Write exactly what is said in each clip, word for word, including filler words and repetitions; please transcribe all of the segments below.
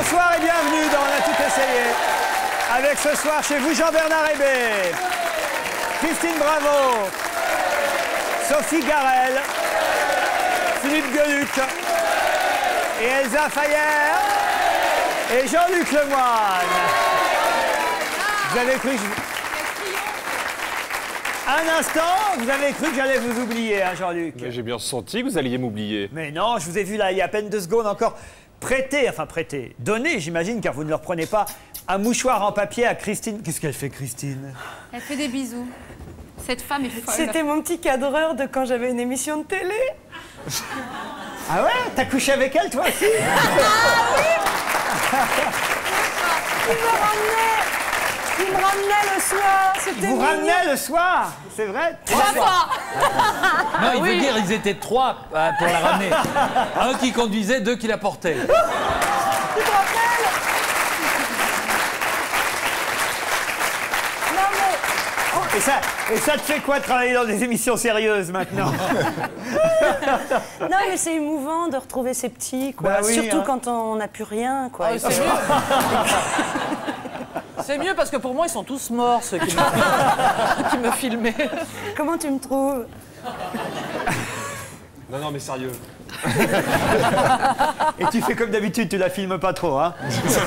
Bonsoir et bienvenue dans On a tout essayé. Avec ce soir chez vous Jean-Bernard Hébé, Christine Bravo, Sophie Garel, Philippe Gueluc et Elsa Fayer et Jean-Luc Lemoyne. Vous avez cru que je... Un instant, vous avez cru que j'allais vous oublier, hein, Jean-Luc? J'ai bien senti que vous alliez m'oublier. Mais non, je vous ai vu là, il y a à peine deux secondes encore, prêter, enfin prêter, donner, j'imagine, car vous ne leur prenez pas, un mouchoir en papier à Christine. Qu'est-ce qu'elle fait, Christine? Elle fait des bisous. Cette femme est folle. C'était mon petit cadreur de quand j'avais une émission de télé. Ah ouais? T'as couché avec elle, toi aussi? Ah oui. Il me ramenait, il me ramenait le soir. Vous ramenez le soir? C'est vrai? Trois fois. Non, il veut dire ils étaient trois euh, pour la ramener. Un qui conduisait, deux qui la portaient. Tu te rappelles? Non mais... Et ça, et ça te fait quoi de travailler dans des émissions sérieuses maintenant? Non mais c'est émouvant de retrouver ces petits, quoi. Bah oui, surtout hein. quand on n'a plus rien, quoi. Ah, c'est mieux. C'est mieux parce que pour moi, ils sont tous morts, ceux qui me, qui me filmaient. Comment tu me trouves? Non, non, mais sérieux. Et tu fais comme d'habitude, tu la filmes pas trop, hein?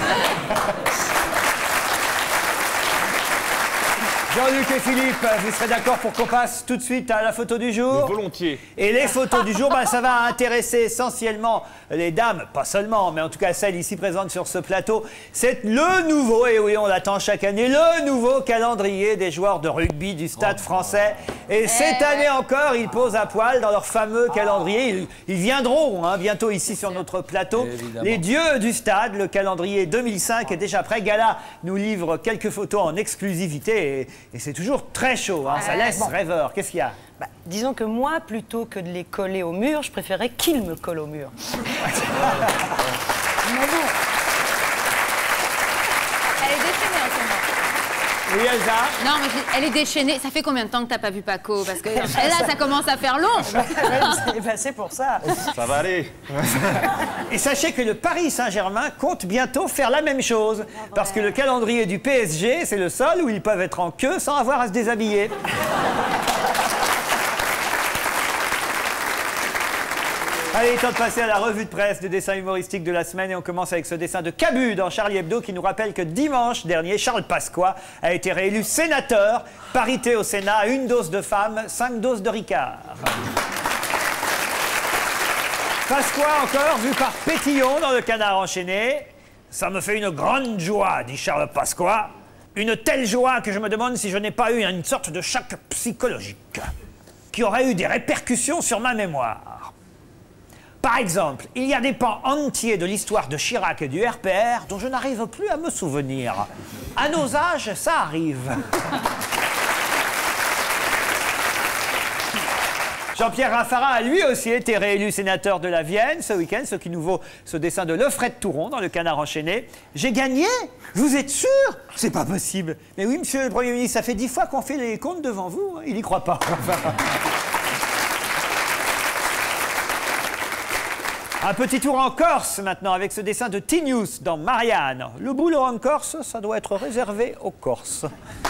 Jean-Luc et Philippe, vous serez d'accord pour qu'on passe tout de suite à la photo du jour? Volontiers. Et les photos du jour, ben, ça va intéresser essentiellement les dames, pas seulement, mais en tout cas celles ici présentes sur ce plateau. C'est le nouveau, et oui, on l'attend chaque année, le nouveau calendrier des joueurs de rugby du Stade français. Et cette année encore, ils posent à poil dans leur fameux calendrier. Ils, ils viendront hein, bientôt ici sur notre plateau. Évidemment. Les dieux du stade, le calendrier deux mille cinq est déjà prêt. Gala nous livre quelques photos en exclusivité et, et c'est toujours très chaud. Hein, ça laisse rêveur. Qu'est-ce qu'il y a? Bah, disons que moi, plutôt que de les coller au mur, je préférais qu'ils me collent au mur. Mais bon. Elle est déchaînée en ce moment. Oui, Elsa? Non, mais je- elle est déchaînée. Ça fait combien de temps que t'as pas vu Paco? Parce que là, ça commence à faire long. Bah, c'est pour ça. Ça va aller. Et sachez que le Paris Saint-Germain compte bientôt faire la même chose. Parce que le calendrier du P S G, c'est le seul où ils peuvent être en queue sans avoir à se déshabiller. Allez, temps de passer à la revue de presse des dessins humoristiques de la semaine et on commence avec ce dessin de Cabu dans Charlie Hebdo qui nous rappelle que dimanche dernier, Charles Pasqua a été réélu sénateur. Parité au Sénat, une dose de femmes, cinq doses de Ricard. Pasqua encore, vu par Pétillon dans le Canard enchaîné. Ça me fait une grande joie, dit Charles Pasqua. Une telle joie que je me demande si je n'ai pas eu une sorte de choc psychologique qui aurait eu des répercussions sur ma mémoire. Par exemple, il y a des pans entiers de l'histoire de Chirac et du R P R dont je n'arrive plus à me souvenir. À nos âges, ça arrive. Jean-Pierre Raffarin a lui aussi été réélu sénateur de la Vienne ce week-end, ce qui nous vaut ce dessin de Lefred Touron dans le Canard enchaîné. J'ai gagné? Vous êtes sûr? C'est pas possible. Mais oui, monsieur le Premier ministre, ça fait dix fois qu'on fait les comptes devant vous. Il n'y croit pas. Un petit tour en Corse maintenant avec ce dessin de Tinius dans Marianne. Le boulot en Corse, ça doit être réservé aux Corses.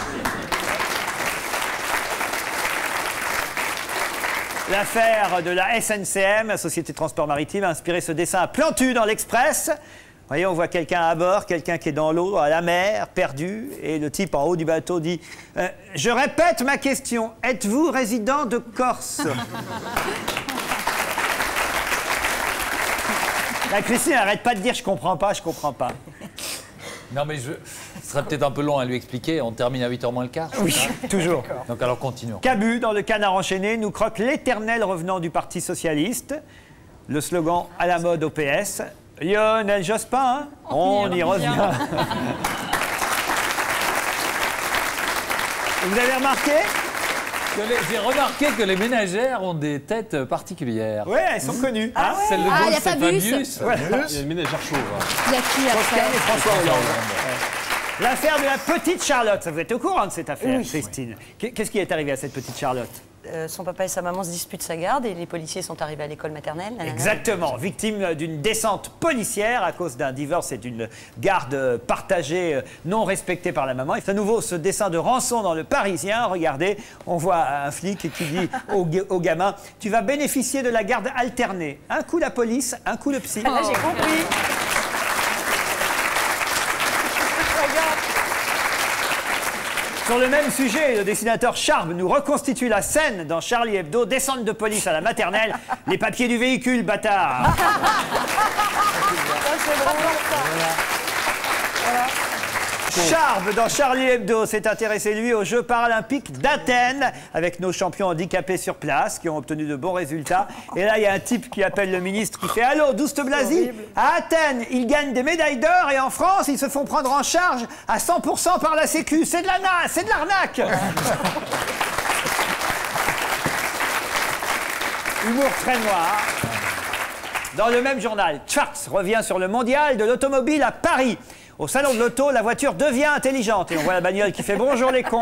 L'affaire de la S N C M, la Société de Transport Maritime, a inspiré ce dessin à Plantu dans l'Express. Vous voyez, on voit quelqu'un à bord, quelqu'un qui est dans l'eau, à la mer, perdu. Et le type en haut du bateau dit euh, « Je répète ma question, êtes-vous résident de Corse ?» La Christine n'arrête pas de dire « je comprends pas, je comprends pas ». Non, mais je... ce serait peut-être un peu long à lui expliquer. On termine à huit heures moins le quart. Oui, toujours. Donc alors continuons. Cabu, dans le Canard enchaîné, nous croque l'éternel revenant du Parti socialiste. Le slogan à la mode au P S. Lionel Jospin, hein, on y revient. Vous avez remarqué? J'ai remarqué que les ménagères ont des têtes particulières. Oui, elles sont connues. Ah hein. ouais. Celle de Ah, gauche, il y a c'est Fabius. Fabius. Voilà. Il y a une ménagère chauve. hein. Il y a qui après? Toscane et François Hollande. L'affaire de la petite Charlotte, ça vous êtes au courant de cette affaire, Oui. Christine? Qu'est- Qu'est-ce qui est arrivé à cette petite Charlotte? Euh, son papa et sa maman se disputent sa garde et les policiers sont arrivés à l'école maternelle. Nanana. Exactement, victime d'une descente policière à cause d'un divorce et d'une garde partagée non respectée par la maman. Et à nouveau, ce dessin de rançon dans le Parisien, regardez, on voit un flic qui dit au, au gamin, tu vas bénéficier de la garde alternée. Un coup la police, un coup le psy. Ah, là, j'ai compris. Sur le même sujet, le dessinateur Charb nous reconstitue la scène dans Charlie Hebdo, descente de police à la maternelle, les papiers du véhicule, bâtard. Charb, dans Charlie Hebdo, s'est intéressé, lui, aux Jeux paralympiques d'Athènes, avec nos champions handicapés sur place, qui ont obtenu de bons résultats. Et là, il y a un type qui appelle le ministre, qui fait « Allô, Douste Blazy, à Athènes, ils gagnent des médailles d'or, et en France, ils se font prendre en charge à cent pour cent par la Sécu. C'est de la na, c'est de l'arnaque !» Humour très noir. Dans le même journal, Schwartz revient sur le mondial de l'automobile à Paris. Au salon de l'auto, la voiture devient intelligente. Et on voit la bagnole qui fait « Bonjour les cons ».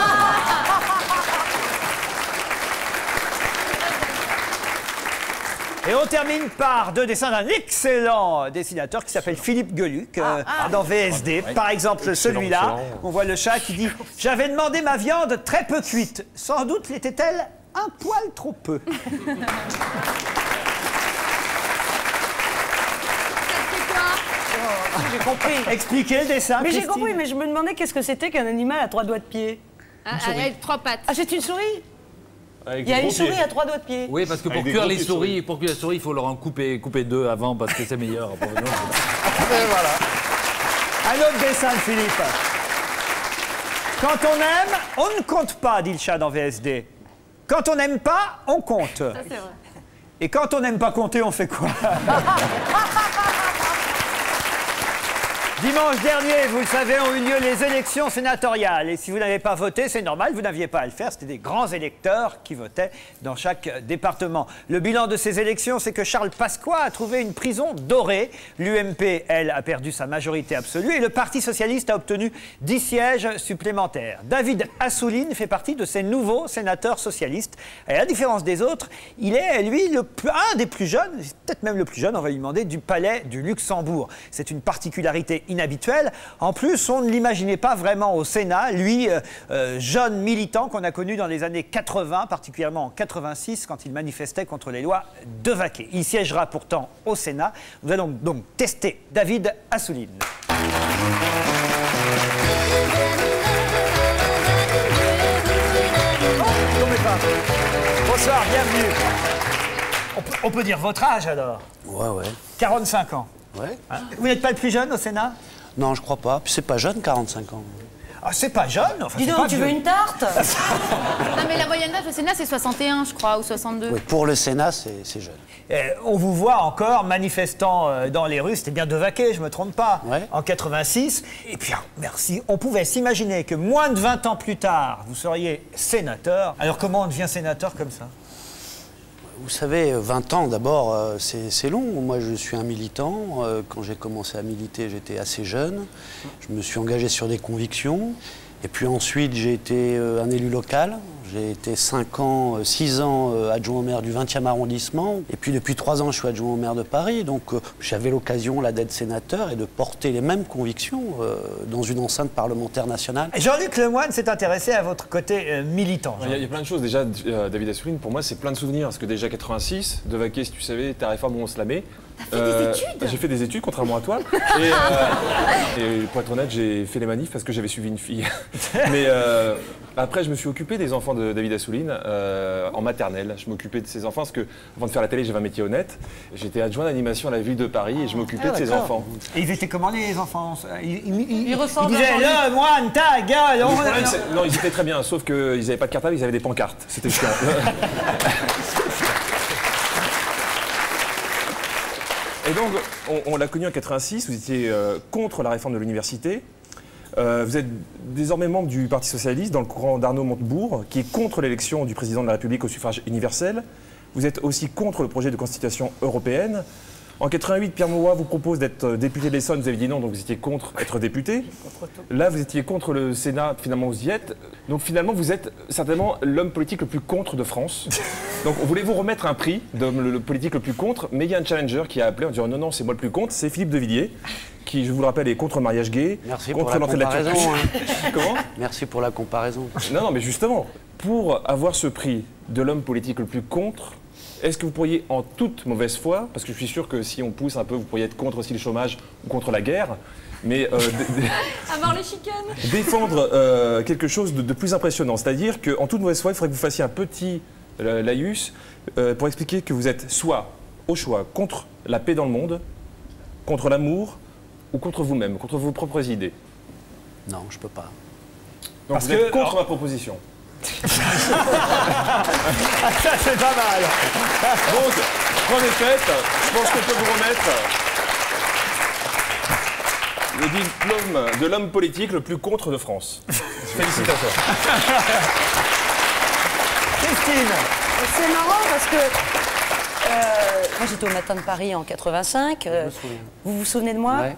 Et on termine par deux dessins d'un excellent dessinateur qui s'appelle Philippe Geluck, euh, dans V S D. Par exemple, celui-là, on voit le chat qui dit « J'avais demandé ma viande très peu cuite. Sans doute l'était-elle un poil trop peu. » J'ai compris. Expliquez le dessin, Mais j'ai Christine. compris, mais je me demandais qu'est-ce que c'était qu'un animal à trois doigts de pied. Ah, avec trois pattes. Ah, c'est une souris? Avec Il y a des une gros pieds. souris à trois doigts de pied. Oui, parce que pour Avec des cuire gros les pieds de souris, souris. pour cuire les souris, il faut leur en couper, couper deux avant parce que c'est meilleur. Pour nous. Un autre dessin de Philippe. Quand on aime, on ne compte pas, dit le chat dans V S D. Quand on n'aime pas, on compte. Ça, c'est vrai. Et quand on n'aime pas compter, on fait quoi? Dimanche dernier, vous le savez, ont eu lieu les élections sénatoriales. Et si vous n'avez pas voté, c'est normal, vous n'aviez pas à le faire. C'était des grands électeurs qui votaient dans chaque département. Le bilan de ces élections, c'est que Charles Pasqua a trouvé une prison dorée. L'U M P, elle, a perdu sa majorité absolue. Et le Parti socialiste a obtenu dix sièges supplémentaires. David Assouline fait partie de ces nouveaux sénateurs socialistes. Et à la différence des autres, il est, lui, le plus, un des plus jeunes, peut-être même le plus jeune, on va lui demander, du palais du Luxembourg. C'est une particularité inhabituel. En plus, on ne l'imaginait pas vraiment au Sénat. Lui, euh, euh, jeune militant qu'on a connu dans les années quatre-vingt, particulièrement en quatre-vingt-six, quand il manifestait contre les lois de Vaquet. Il siégera pourtant au Sénat. Nous allons donc tester David Assouline. Bonsoir, bienvenue. On peut, on peut dire votre âge alors? Ouais, ouais. quarante-cinq ans. Ouais. Hein? Vous n'êtes pas le plus jeune au Sénat? Non, je crois pas. Puis c'est pas jeune, quarante-cinq ans. Ah, c'est pas jeune, enfin, Dis c'est donc, pas tu vieux. veux une tarte? Non, mais la moyenne d'âge au Sénat, c'est soixante et un, je crois, ou soixante-deux. Oui, pour le Sénat, c'est c'est jeune. Euh, on vous voit encore manifestant euh, dans les rues, c'était bien de Vaquet, je me trompe pas, Ouais. en quatre-vingt-six. Et puis, ah, merci, on pouvait s'imaginer que moins de vingt ans plus tard, vous seriez sénateur. Alors comment on devient sénateur comme ça? Vous savez, vingt ans d'abord, euh, c'est c'est long. Moi, je suis un militant. Euh, quand j'ai commencé à militer, j'étais assez jeune. Je me suis engagé sur des convictions. Et puis ensuite, j'ai été euh, un élu local. J'ai été cinq ans, six ans euh, adjoint au maire du vingtième arrondissement. Et puis depuis trois ans, je suis adjoint au maire de Paris. Donc euh, j'avais l'occasion là d'être sénateur et de porter les mêmes convictions euh, dans une enceinte parlementaire nationale. Jean-Luc Lemoyne s'est intéressé à votre côté euh, militant. Il y, a, il y a plein de choses. Déjà, euh, David Assouline, pour moi, c'est plein de souvenirs. Parce que déjà, quatre-vingt-six, de Vaquet, si tu savais, ta réforme où on se la met. T'as fait des études? J'ai fait des études, contrairement à toi. Et, euh, et pour être honnête, j'ai fait les manifs parce que j'avais suivi une fille. Mais euh, après, je me suis occupé des enfants de David Assouline euh, en maternelle. Je m'occupais de ses enfants parce que, avant de faire la télé, j'avais un métier honnête. J'étais adjoint d'animation à la ville de Paris et je m'occupais Ah, de ses d'accord. enfants. Et ils étaient comment les enfants? Ils, ils, ils- Ils ressemblent ils à disaient Jean-Luc. le moine, ta gueule. Le on- problème, c'est- non, ils étaient très bien, sauf qu'ils n'avaient pas de cartable, ils avaient des pancartes. C'était chiant. Et donc, on, on l'a connu en quatre-vingt-six, vous étiez euh, contre la réforme de l'université. Euh, vous êtes désormais membre du Parti Socialiste, dans le courant d'Arnaud Montebourg, qui est contre l'élection du président de la République au suffrage universel. Vous êtes aussi contre le projet de constitution européenne. En quatre-vingt-huit, Pierre Mauroy vous propose d'être député de l'Essonne. Vous avez dit non, donc vous étiez contre être député. Là, vous étiez contre le Sénat. Finalement, vous y êtes. Donc finalement, vous êtes certainement l'homme politique le plus contre de France. Donc on voulait vous remettre un prix d'homme le, le politique le plus contre. Mais il y a un challenger qui a appelé en disant non, non, c'est moi le plus contre. C'est Philippe de Villiers, qui, je vous le rappelle, est contre le mariage gay, Merci contre pour la l'entrée de la Turquie. comparaison. Hein. Comment? Merci pour la comparaison. Non, non, mais justement, pour avoir ce prix de l'homme politique le plus contre, est-ce que vous pourriez, en toute mauvaise foi, parce que je suis sûr que si on pousse un peu, vous pourriez être contre aussi le chômage ou contre la guerre, mais euh, Avoir les chicanes. défendre euh, quelque chose de, de plus impressionnant, c'est-à-dire qu'en toute mauvaise foi, il faudrait que vous fassiez un petit euh, laïus euh, pour expliquer que vous êtes soit, au choix, contre la paix dans le monde, contre l'amour, ou contre vous-même, contre vos propres idées. Non, je peux pas. Donc Parce vous êtes que- contre alors- ma proposition. Ah, ça, c'est pas mal. Donc, en effet, je pense qu'on peut vous remettre le diplôme de l'homme politique le plus contre de France. Félicitations. Christine. C'est marrant parce que euh, moi j'étais au Matin de Paris en quatre-vingt-cinq. euh, Je me souviens. vous vous souvenez de moi? Ouais.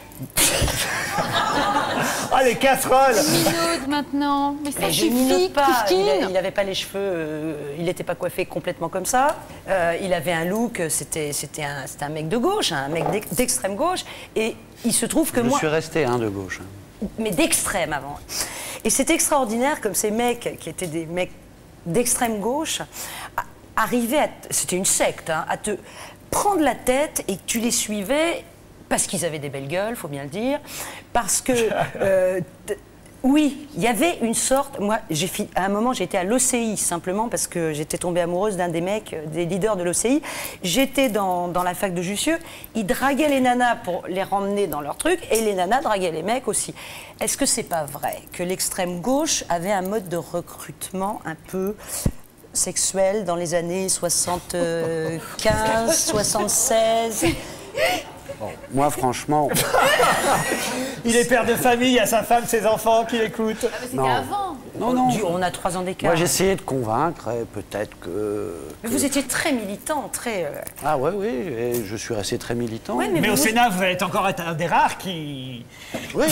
Ah, les casseroles. Minaude maintenant. Mais ça Mais je suffit, minote pas. Il Christine. n'avait pas les cheveux, euh, il n'était pas coiffé complètement comme ça. Euh, il avait un look, c'était c'était un, c'était un mec de gauche, un mec d'ex- d'extrême gauche. Et il se trouve que Je moi, suis resté hein, de gauche. hein. mais d'extrême avant. Et c'est extraordinaire comme ces mecs qui étaient des mecs d'extrême gauche a- arrivaient à, t- c'était une secte, hein, à te prendre la tête et que tu les suivais parce qu'ils avaient des belles gueules, faut bien le dire, parce que euh, t- oui, il y avait une sorte. Moi, j'ai fi- à un moment, j'étais à l'O C I simplement parce que j'étais tombée amoureuse d'un des mecs, euh, des leaders de l'O C I. J'étais dans, dans la fac de Jussieu. Ils draguaient les nanas pour les ramener dans leur truc et les nanas draguaient les mecs aussi. Est-ce que c'est pas vrai que l'extrême gauche avait un mode de recrutement un peu sexuel dans les années soixante-quinze, soixante-seize? Moi, franchement, Il est père de famille, il y a sa femme, ses enfants qui l'écoutent. C'était Non. avant. non, non. Du- On a trois ans d'écart. Moi, j'essayais de convaincre, et peut-être que. Mais que- vous étiez très militant, très. euh, Ah ouais, oui, et je suis resté très militant. ouais, Mais vous- au Sénat, vous allez encore être un des rares qui... Oui.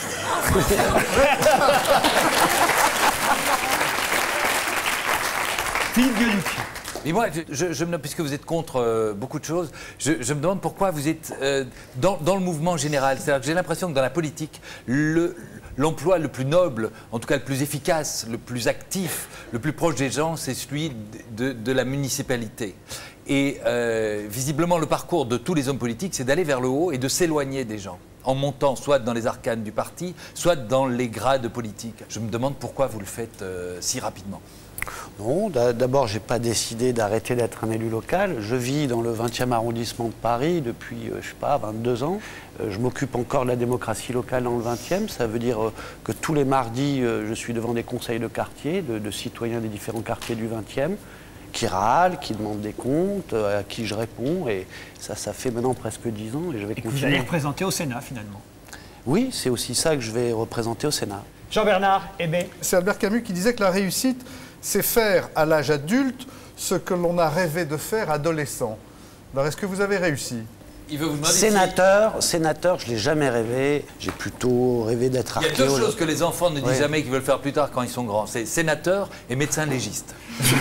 Philippe Gueluc. Mais moi, je, je- je me demande, puisque vous êtes contre euh, beaucoup de choses, je, je me demande pourquoi vous êtes euh, dans, dans le mouvement général. C'est-à-dire que j'ai l'impression que dans la politique, le- l'emploi le plus noble, en tout cas le plus efficace, le plus actif, le plus proche des gens, c'est celui de, de la municipalité. Et euh, visiblement, le parcours de tous les hommes politiques, c'est d'aller vers le haut et de s'éloigner des gens, en montant soit dans les arcanes du parti, soit dans les grades politiques. Je me demande pourquoi vous le faites euh, si rapidement. Non, d'a- d'abord, je n'ai pas décidé d'arrêter d'être un élu local. Je vis dans le vingtième arrondissement de Paris depuis, euh, je sais pas, vingt-deux ans. Euh, je m'occupe encore de la démocratie locale dans le vingtième. Ça veut dire euh, que tous les mardis, euh, je suis devant des conseils de quartier, de, de citoyens des différents quartiers du vingtième, qui râlent, qui demandent des comptes, euh, à qui je réponds. Et ça, ça fait maintenant presque dix ans et je vais Et que vous continuer. allez représenter au Sénat, finalement. Oui, c'est aussi ça que je vais représenter au Sénat. Jean-Bernard Hébé. C'est Albert Camus qui disait que la réussite, c'est faire à l'âge adulte ce que l'on a rêvé de faire adolescent. Alors, est-ce que vous avez réussi? Il veut vous demander si- Sénateur, sénateur, je ne l'ai jamais rêvé. J'ai plutôt rêvé d'être Il y a deux archéologue. choses que les enfants ne disent Ouais. jamais qu'ils veulent faire plus tard quand ils sont grands. C'est sénateur et médecin légiste.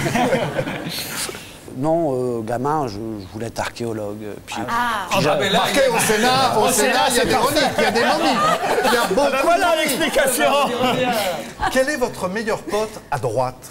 Non, euh, gamin, je, je voulais être archéologue. Puis, puis j'a- mais là, Marqué au Sénat, au Sénat, il y a des reliques, il y a des momies. Il y a beaucoup Ben voilà de momies. l'explication. Quel est votre meilleur pote à droite?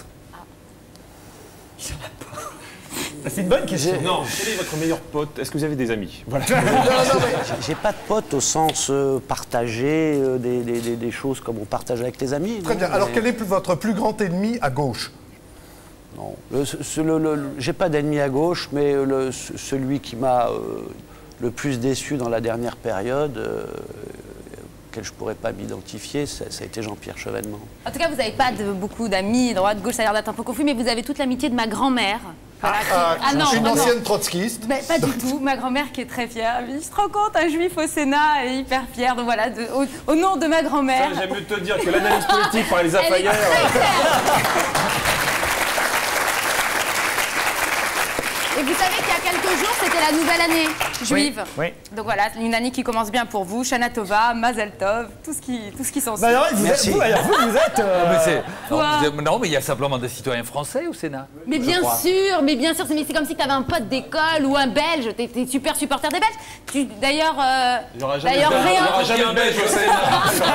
C'est une bonne question. Non, quel est votre meilleur pote? Est-ce que vous avez des amis? Voilà. j'ai pas de potes au sens euh, partager euh, des, des- des- des choses comme on partage avec tes amis. Très non, bien. Alors, mais- quel est votre plus grand ennemi à gauche? Non, Le- ce- ce- le- le- le- j'ai pas d'ennemi à gauche, mais le- ce- celui qui m'a euh, le plus déçu dans la dernière période, euh, auquel je pourrais pas m'identifier, ça, ça a été Jean-Pierre Chevènement. En tout cas, vous n'avez pas de, beaucoup d'amis, droite, gauche, ça a l'air d'être un peu confus, mais vous avez toute l'amitié de ma grand-mère. Voilà, qui- Ah, Ah non, une vraiment. ancienne trotskiste. Mais pas du tout, ma grand-mère qui est très fière. Elle me dit, je te rends compte, un juif au Sénat, elle est hyper fière. Donc voilà, de- au, au nom de ma grand-mère. J'aime mieux te dire que l'analyse politique par Elisa Elle est Fayer. très fière. Et vous savez qu'il y a quelques jours, c'était la nouvelle année juive. Oui, oui. Donc voilà, une année qui commence bien pour vous. Shana Tova, Mazel Tov, tout ce qui, tout ce qui s'en suit. Bah alors, vous êtes, Merci. vous, alors, vous, vous êtes... euh, Non, mais c'est- non, Quoi vous êtes- non, mais il y a simplement des citoyens français au Sénat. Mais je bien crois. sûr, mais bien sûr, c'est mais c'est comme si tu avais un pote d'école ou un Belge, t'es t'es super supporter des Belges. Tu- D'ailleurs, euh, Il n'y aura jamais d'ailleurs de Belge- il y rien. aura jamais de Belge au Sénat.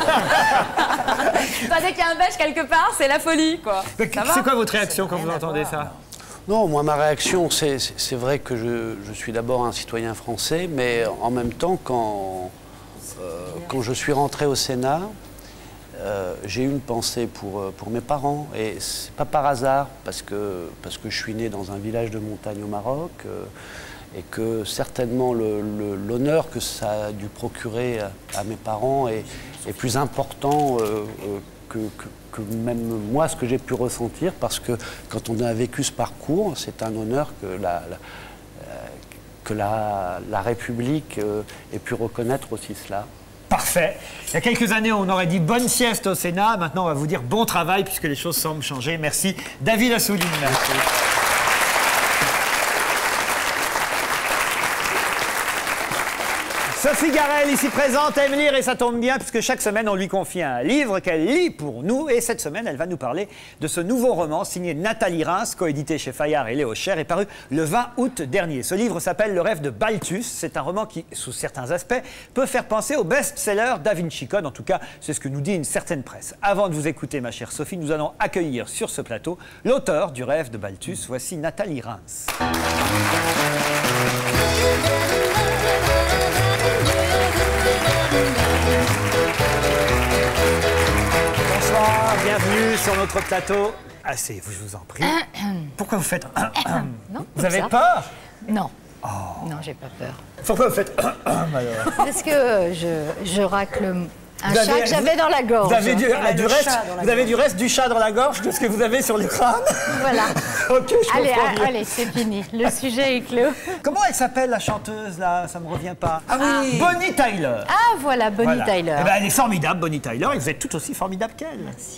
Bah, dès qu'il y a un Belge quelque part, c'est la folie, quoi. mais Ça va C'est quoi votre réaction quand vous entendez ça? Non, moi, ma réaction, c'est c'est vrai que je, je suis d'abord un citoyen français, mais en même temps, quand, euh, quand je suis rentré au Sénat, euh, j'ai eu une pensée pour, euh, pour mes parents. Et c'est pas par hasard, parce que, parce que je suis né dans un village de montagne au Maroc, euh, et que certainement le- le- l'honneur que ça a dû procurer à, à mes parents est, est plus important euh, euh, que, que- que même moi, ce que j'ai pu ressentir, parce que quand on a vécu ce parcours, c'est un honneur que la, la- euh, que la, la République euh, ait pu reconnaître aussi cela. Parfait. Il y a quelques années, on aurait dit bonne sieste au Sénat. Maintenant, on va vous dire bon travail, puisque les choses semblent changer. Merci. David Assouline. Sophie Garel, ici présente, aime lire et ça tombe bien puisque chaque semaine on lui confie un livre qu'elle lit pour nous et cette semaine elle va nous parler de ce nouveau roman signé Nathalie Reims, coédité chez Fayard et Léo Cher et paru le vingt août dernier. Ce livre s'appelle Le rêve de Balthus. C'est un roman qui, sous certains aspects, peut faire penser au best-seller Da Vinci Code. En tout cas, c'est ce que nous dit une certaine presse. Avant de vous écouter, ma chère Sophie, nous allons accueillir sur ce plateau l'auteur du rêve de Balthus. Voici Nathalie Reims. Bonsoir, bienvenue sur notre plateau. Asseyez-vous, je vous en prie. Pourquoi vous faites... Non, Vous comme avez ça. peur? Non. Non, j'ai pas peur. Pourquoi vous faites... alors Parce que je, je racle un Vous chat avez- que j'avais dans la gorge. Vous avez du, ah, le du reste, chat dans la vous avez gorge. du reste du chat dans la gorge de ce que vous avez sur le crâne? Voilà. Ok, je Allez, comprends a- mieux. allez, c'est fini. Le sujet est clos. Comment elle s'appelle la chanteuse là? Ça me revient pas. Ah oui. Bonnie Tyler. Ah, voilà, Bonnie Voilà. Tyler. Eh ben, elle est formidable, Bonnie Tyler, et vous êtes tout aussi formidable qu'elle. Merci.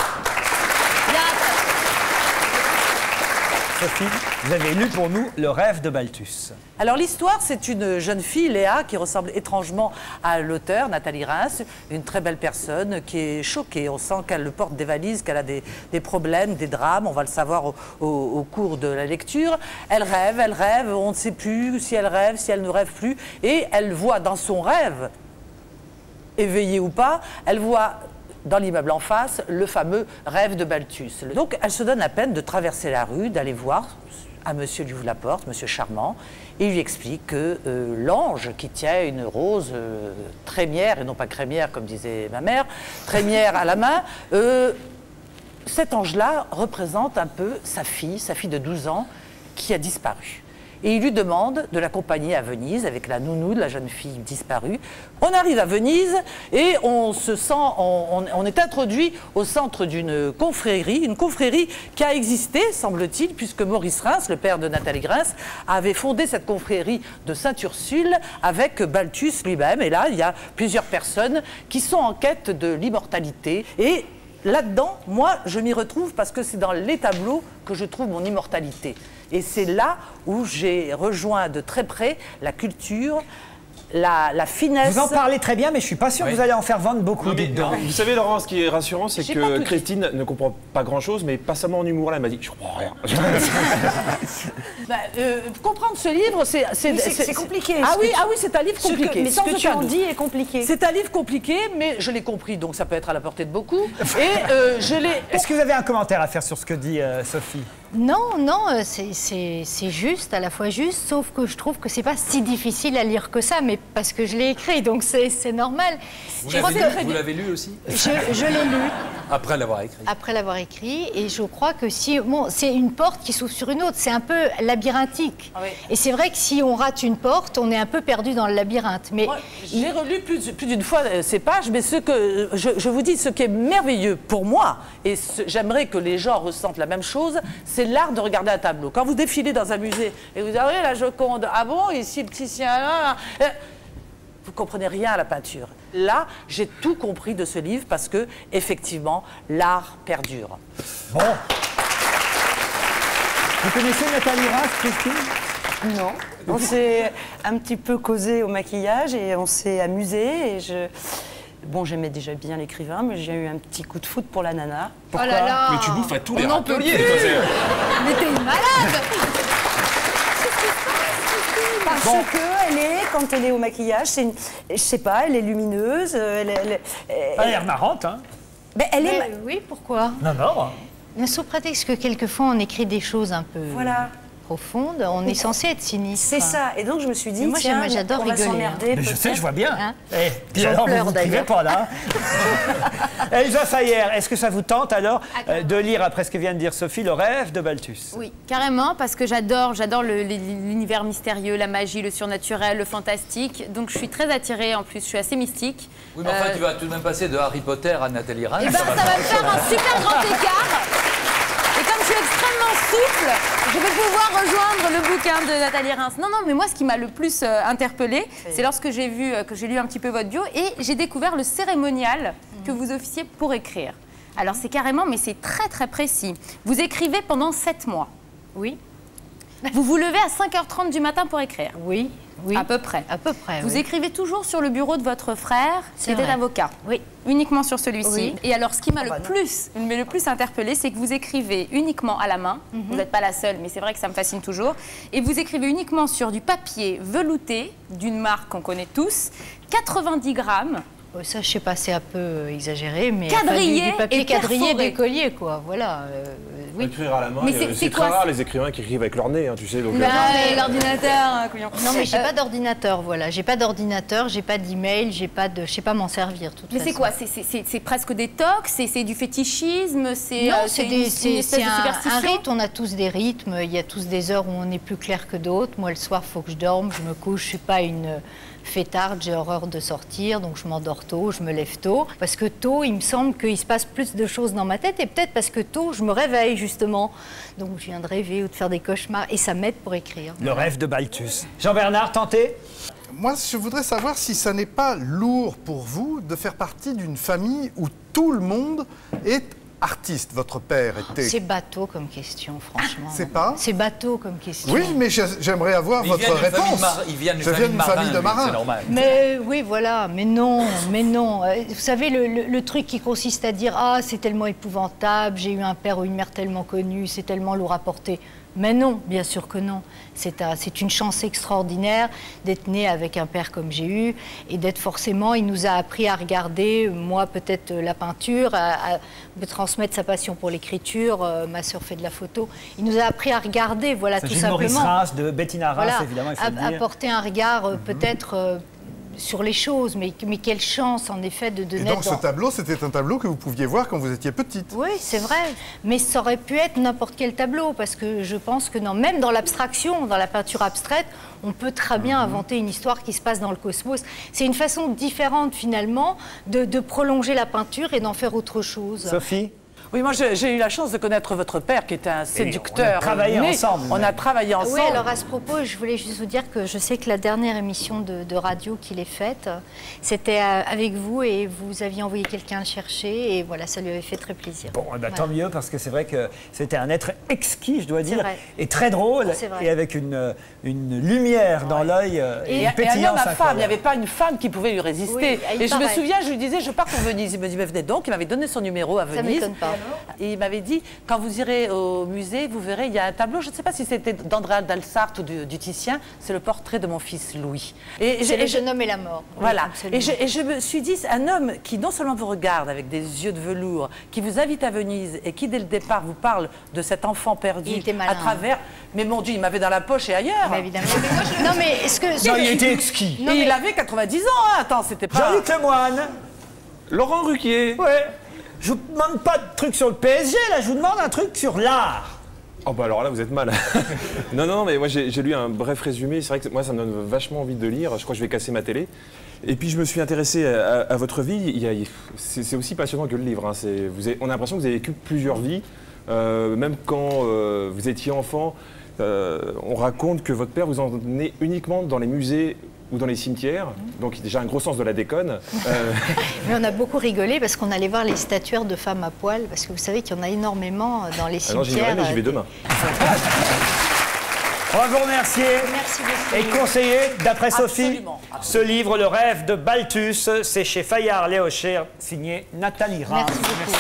Sophie, vous avez lu pour nous Le rêve de Balthus. Alors l'histoire, c'est une jeune fille, Léa, qui ressemble étrangement à l'auteur, Nathalie Reims, une très belle personne qui est choquée. On sent qu'elle porte des valises, qu'elle a des, des problèmes, des drames, on va le savoir au, au- au cours de la lecture. Elle rêve, elle rêve, on ne sait plus si elle rêve, si elle ne rêve plus, et elle voit dans son rêve, éveillée ou pas, elle voit dans l'immeuble en face le fameux rêve de Balthus. Donc elle se donne la peine de traverser la rue, d'aller voir à monsieur lui ouvre la porte, monsieur charmant, et il lui explique que euh, l'ange qui tient une rose euh, trémière, et non pas crémière comme disait ma mère, trémière à la main, euh, cet ange-là représente un peu sa fille, sa fille de douze ans, qui a disparu. Et il lui demande de l'accompagner à Venise avec la nounou de la jeune fille disparue. On arrive à Venise et on se sent, on, on- on est introduit au centre d'une confrérie, une confrérie qui a existé, semble-t-il, puisque Maurice Reims, le père de Nathalie Reims, avait fondé cette confrérie de Sainte-Ursule avec Balthus lui-même. Et là, il y a plusieurs personnes qui sont en quête de l'immortalité. Et là-dedans, moi, je m'y retrouve parce que c'est dans les tableaux que je trouve mon immortalité. Et c'est là où j'ai rejoint de très près la culture, la, la finesse. Vous en parlez très bien, mais je suis pas sûr que vous allez en faire vendre beaucoup. Non, mais, dites donc. vous savez, Laurent, ce qui est rassurant, c'est J'ai pas que tout dit. Christine ne comprend pas grand-chose, mais pas seulement en humour. Là, elle m'a dit, je comprends rien. Bah, euh, comprendre ce livre, c'est Oui, c'est- c'est compliqué. Ah Ce oui, que tu- ah oui, c'est un livre Ce que- compliqué. mais ce sans que tu aucun en doute. dis est compliqué. C'est un livre compliqué, mais je l'ai compris, donc ça peut être à la portée de beaucoup. Et euh, je l'ai. Est-ce que vous avez un commentaire à faire sur ce que dit euh, Sophie? Non, non, euh, c'est- c'est c'est juste, à la fois juste, sauf que je trouve que c'est pas si difficile à lire que ça, mais parce que je l'ai écrit, donc c'est c'est normal. Vous Je crois l'avez lu, que vous l'avez lu aussi je, je l'ai lu Après l'avoir écrit. après l'avoir écrit, et je crois que si, bon, c'est une porte qui s'ouvre sur une autre, c'est un peu labyrinthique. Ah oui. Et c'est vrai que si on rate une porte, on est un peu perdu dans le labyrinthe. Mais Moi, j'ai relu plus, plus d'une fois euh, ces pages, mais ce que je, je vous dis, ce qui est merveilleux pour moi, et ce- j'aimerais que les gens ressentent la même chose, c'est l'art de regarder un tableau. Quand vous défilez dans un musée et vous dites, ah oui, la Joconde, ah bon, ici le Titien, là, là, euh, vous comprenez rien à la peinture. Là, j'ai tout compris de ce livre parce que, effectivement, l'art perdure. Bon. Vous connaissez Nathalie Reims, Christine? Non. On s'est un petit peu causé au maquillage et on s'est amusé. Et je... Bon, j'aimais déjà bien l'écrivain, mais j'ai eu un petit coup de foot pour la nana. Pourquoi? Oh là là. Mais tu bouffes à tous les On n'en peut râteliers. plus. toi, c'est- Mais t'es une malade. Parce Bon. que elle est, quand elle est au maquillage, c'est une... je sais pas, elle est lumineuse, elle, elle, elle- Elle a l'air marrante, hein? Ben, elle est... Mais oui, pourquoi? Non, non. Mais sous prétexte que quelquefois on écrit des choses un peu Voilà. profondes, on est censé être sinistre. C'est ça. Et donc je me suis dit, Mais moi, tiens, j'aime- j'adore on va rigoler, s'emmerder. Mais je sais, je vois bien. Hein? Eh, puis J'en alors, vous pleure, vous privez d'ailleurs. pas, là. Elsa Fayer, est-ce que ça vous tente, alors, euh, de lire, après ce que vient de dire Sophie, Le rêve de Balthus? Oui, carrément, parce que j'adore, j'adore le- l'univers mystérieux, la magie, le surnaturel, le fantastique. Donc je suis très attirée, en plus, je suis assez mystique. Oui, mais enfin, Euh, tu vas tout de même passer de Harry Potter à Nathalie Reims. Eh ben, ça va me faire un super grand écart. Et comme je suis extrêmement souple, je vais pouvoir rejoindre le bouquin de Nathalie Reims. Non, non, mais moi, ce qui m'a le plus euh, interpellée, c'est lorsque j'ai vu, euh, que j'ai lu un petit peu votre bio et j'ai découvert le cérémonial que vous officiez pour écrire. Alors, c'est carrément, mais c'est très, très précis. Vous écrivez pendant sept mois. Oui, Vous vous levez à cinq heures trente du matin pour écrire. oui, oui. À peu près. À peu près, Vous oui. écrivez toujours sur le bureau de votre frère, qui C'est était vrai. avocat. Oui. Uniquement sur celui-ci. Oui. Et alors, ce qui m'a Oh bah le non. plus, mais le plus interpellé, c'est que vous écrivez uniquement à la main. Mhm. Vous n'êtes pas la seule, mais c'est vrai que ça me fascine toujours. Et vous écrivez uniquement sur du papier velouté d'une marque qu'on connaît tous, quatre-vingt-dix grammes. Oh, ça, je sais pas, c'est un peu euh, exagéré, mais Quadrillé enfin, du, du papier et quadrillé perforé. d'écolier, quoi. Voilà. euh, oui. Écrire à la main, Mais il y a- c'est- c'est c'est très quoi, rare c'est- les écrivains qui écrivent avec leur nez, hein, tu sais. Donc, Bah, euh, l'ordinateur, hein, couillon. Non, mais j'ai Euh, pas d'ordinateur, voilà. J'ai pas d'ordinateur, j'ai pas d'email, j'ai pas de, je sais pas m'en servir, de toute Mais c'est façon. quoi? C'est- c'est- C'est c'est presque des tocs? C'est c'est du fétichisme? C'est Non, euh, c'est une, des- une c'est- espèce c'est de un, un superstition? rythme. On a tous des rythmes. Il y a tous des heures où on est plus clair que d'autres. Moi, le soir, il faut que je dorme. Je me couche. Je suis pas une fêtarde. J'ai horreur de sortir, donc je m'endors tôt. Je me lève tôt parce que tôt, il me semble qu'il se passe plus de choses dans ma tête et peut-être parce que tôt, je me réveille justement. Donc, je viens de rêver ou de faire des cauchemars et ça m'aide pour écrire. Le rêve de Balthus. Jean-Bernard, tentez? Moi, je voudrais savoir si ça n'est pas lourd pour vous de faire partie d'une famille où tout le monde est artiste. Votre père était... C'est bateau comme question, franchement. c'est pas C'est bateau comme question. Oui, mais je- j'aimerais avoir Mais il votre vient d'une famille réponse. de mar- il vient d'une Je viens famille d'une de marins, famille de lui, marins. c'est normal. Mais oui, voilà, mais non, mais non. Euh, Vous savez, le, le- le truc qui consiste à dire « Ah, c'est tellement épouvantable, j'ai eu un père ou une mère tellement connue, c'est tellement lourd à porter ». Mais non, bien sûr que non. C'est un- c'est une chance extraordinaire d'être né avec un père comme j'ai eu et d'être forcément, il nous a appris à regarder, moi peut-être euh, la peinture, à, à me transmettre sa passion pour l'écriture, euh, ma sœur fait de la photo. Il nous a appris à regarder, voilà, Il tout s'agit de Maurice simplement. Reims, de Bettina Reims, Voilà, évidemment, il faut à- le dire. apporter un regard euh, peut-être euh, sur les choses, mais, mais quelle chance en effet de, de Et naître donc ce dans- tableau, c'était un tableau que vous pouviez voir quand vous étiez petite. Oui, c'est vrai, mais ça aurait pu être n'importe quel tableau, parce que je pense que non, même dans l'abstraction, dans la peinture abstraite, on peut très bien Mhm. inventer une histoire qui se passe dans le cosmos. C'est une façon différente finalement de, de prolonger la peinture et d'en faire autre chose. Sophie? Oui, moi j'ai j'ai eu la chance de connaître votre père qui était un séducteur. on a travaillé né. ensemble, On même. a travaillé ensemble. Oui, alors à ce propos, je voulais juste vous dire que je sais que la dernière émission de, de radio qu'il ait faite, c'était euh, avec vous et vous aviez envoyé quelqu'un le chercher et voilà, ça lui avait fait très plaisir. Bon, eh ben, tant Voilà. mieux, parce que c'est vrai que c'était un être exquis, je dois dire, vrai. et très drôle, C'est vrai. et avec une, une lumière dans l'œil euh, et, Et, une et un pétillance homme à femme, il incroyable. n'y avait pas une femme qui pouvait lui résister. Oui, il et je me paraît. souviens, je lui disais, je pars pour Venise. Il me dit, mais venez donc. Il m'avait donné son numéro à Ça Venise. m'étonne pas. Et il m'avait dit, quand vous irez au musée, vous verrez, il y a un tableau, je ne sais pas si c'était d'Andrea Dalsart ou du, du Titien, c'est le portrait de mon fils Louis. Et C'est j'ai- le et je- jeune homme et la mort. Oui, Voilà. absolument. Et je, et je me suis dit, c'est un homme qui non seulement vous regarde avec des yeux de velours, qui vous invite à Venise et qui, dès le départ, vous parle de cet enfant perdu Il était malin. à travers. Mais mon Dieu, il m'avait dans la poche et ailleurs. Mais évidemment. Non, mais est-ce que. Non, il était exquis. Et il avait quatre-vingt-dix ans, hein. Attends, c'était pas. Jean-Luc Lemoyne, Laurent Ruquier. ouais, je vous demande pas de trucs sur le P S G, là, je vous demande un truc sur l'art. Oh bah alors là vous êtes mal. non non mais moi j'ai j'ai lu un bref résumé, c'est vrai que moi ça me donne vachement envie de lire, je crois que je vais casser ma télé. Et puis je me suis intéressé à, à- à votre vie, il y a- c'est c'est aussi passionnant que le livre, hein. C'est- vous avez- on a l'impression que vous avez vécu plusieurs vies, euh, même quand euh, vous étiez enfant, euh, on raconte que votre père vous emmenait uniquement dans les musées ou dans les cimetières. Donc déjà un gros sens de la déconne. Euh, Mais on a beaucoup rigolé parce qu'on allait voir les statuaires de femmes à poil, parce que vous savez qu'il y en a énormément dans les Alors cimetières. j'ignorais, mais j'y vais demain. On va vous remercier Merci beaucoup. et conseiller, d'après Sophie, Absolument. ce livre, Le rêve de Balthus, c'est chez Fayard Léocher, signé Nathalie Reims. Merci beaucoup.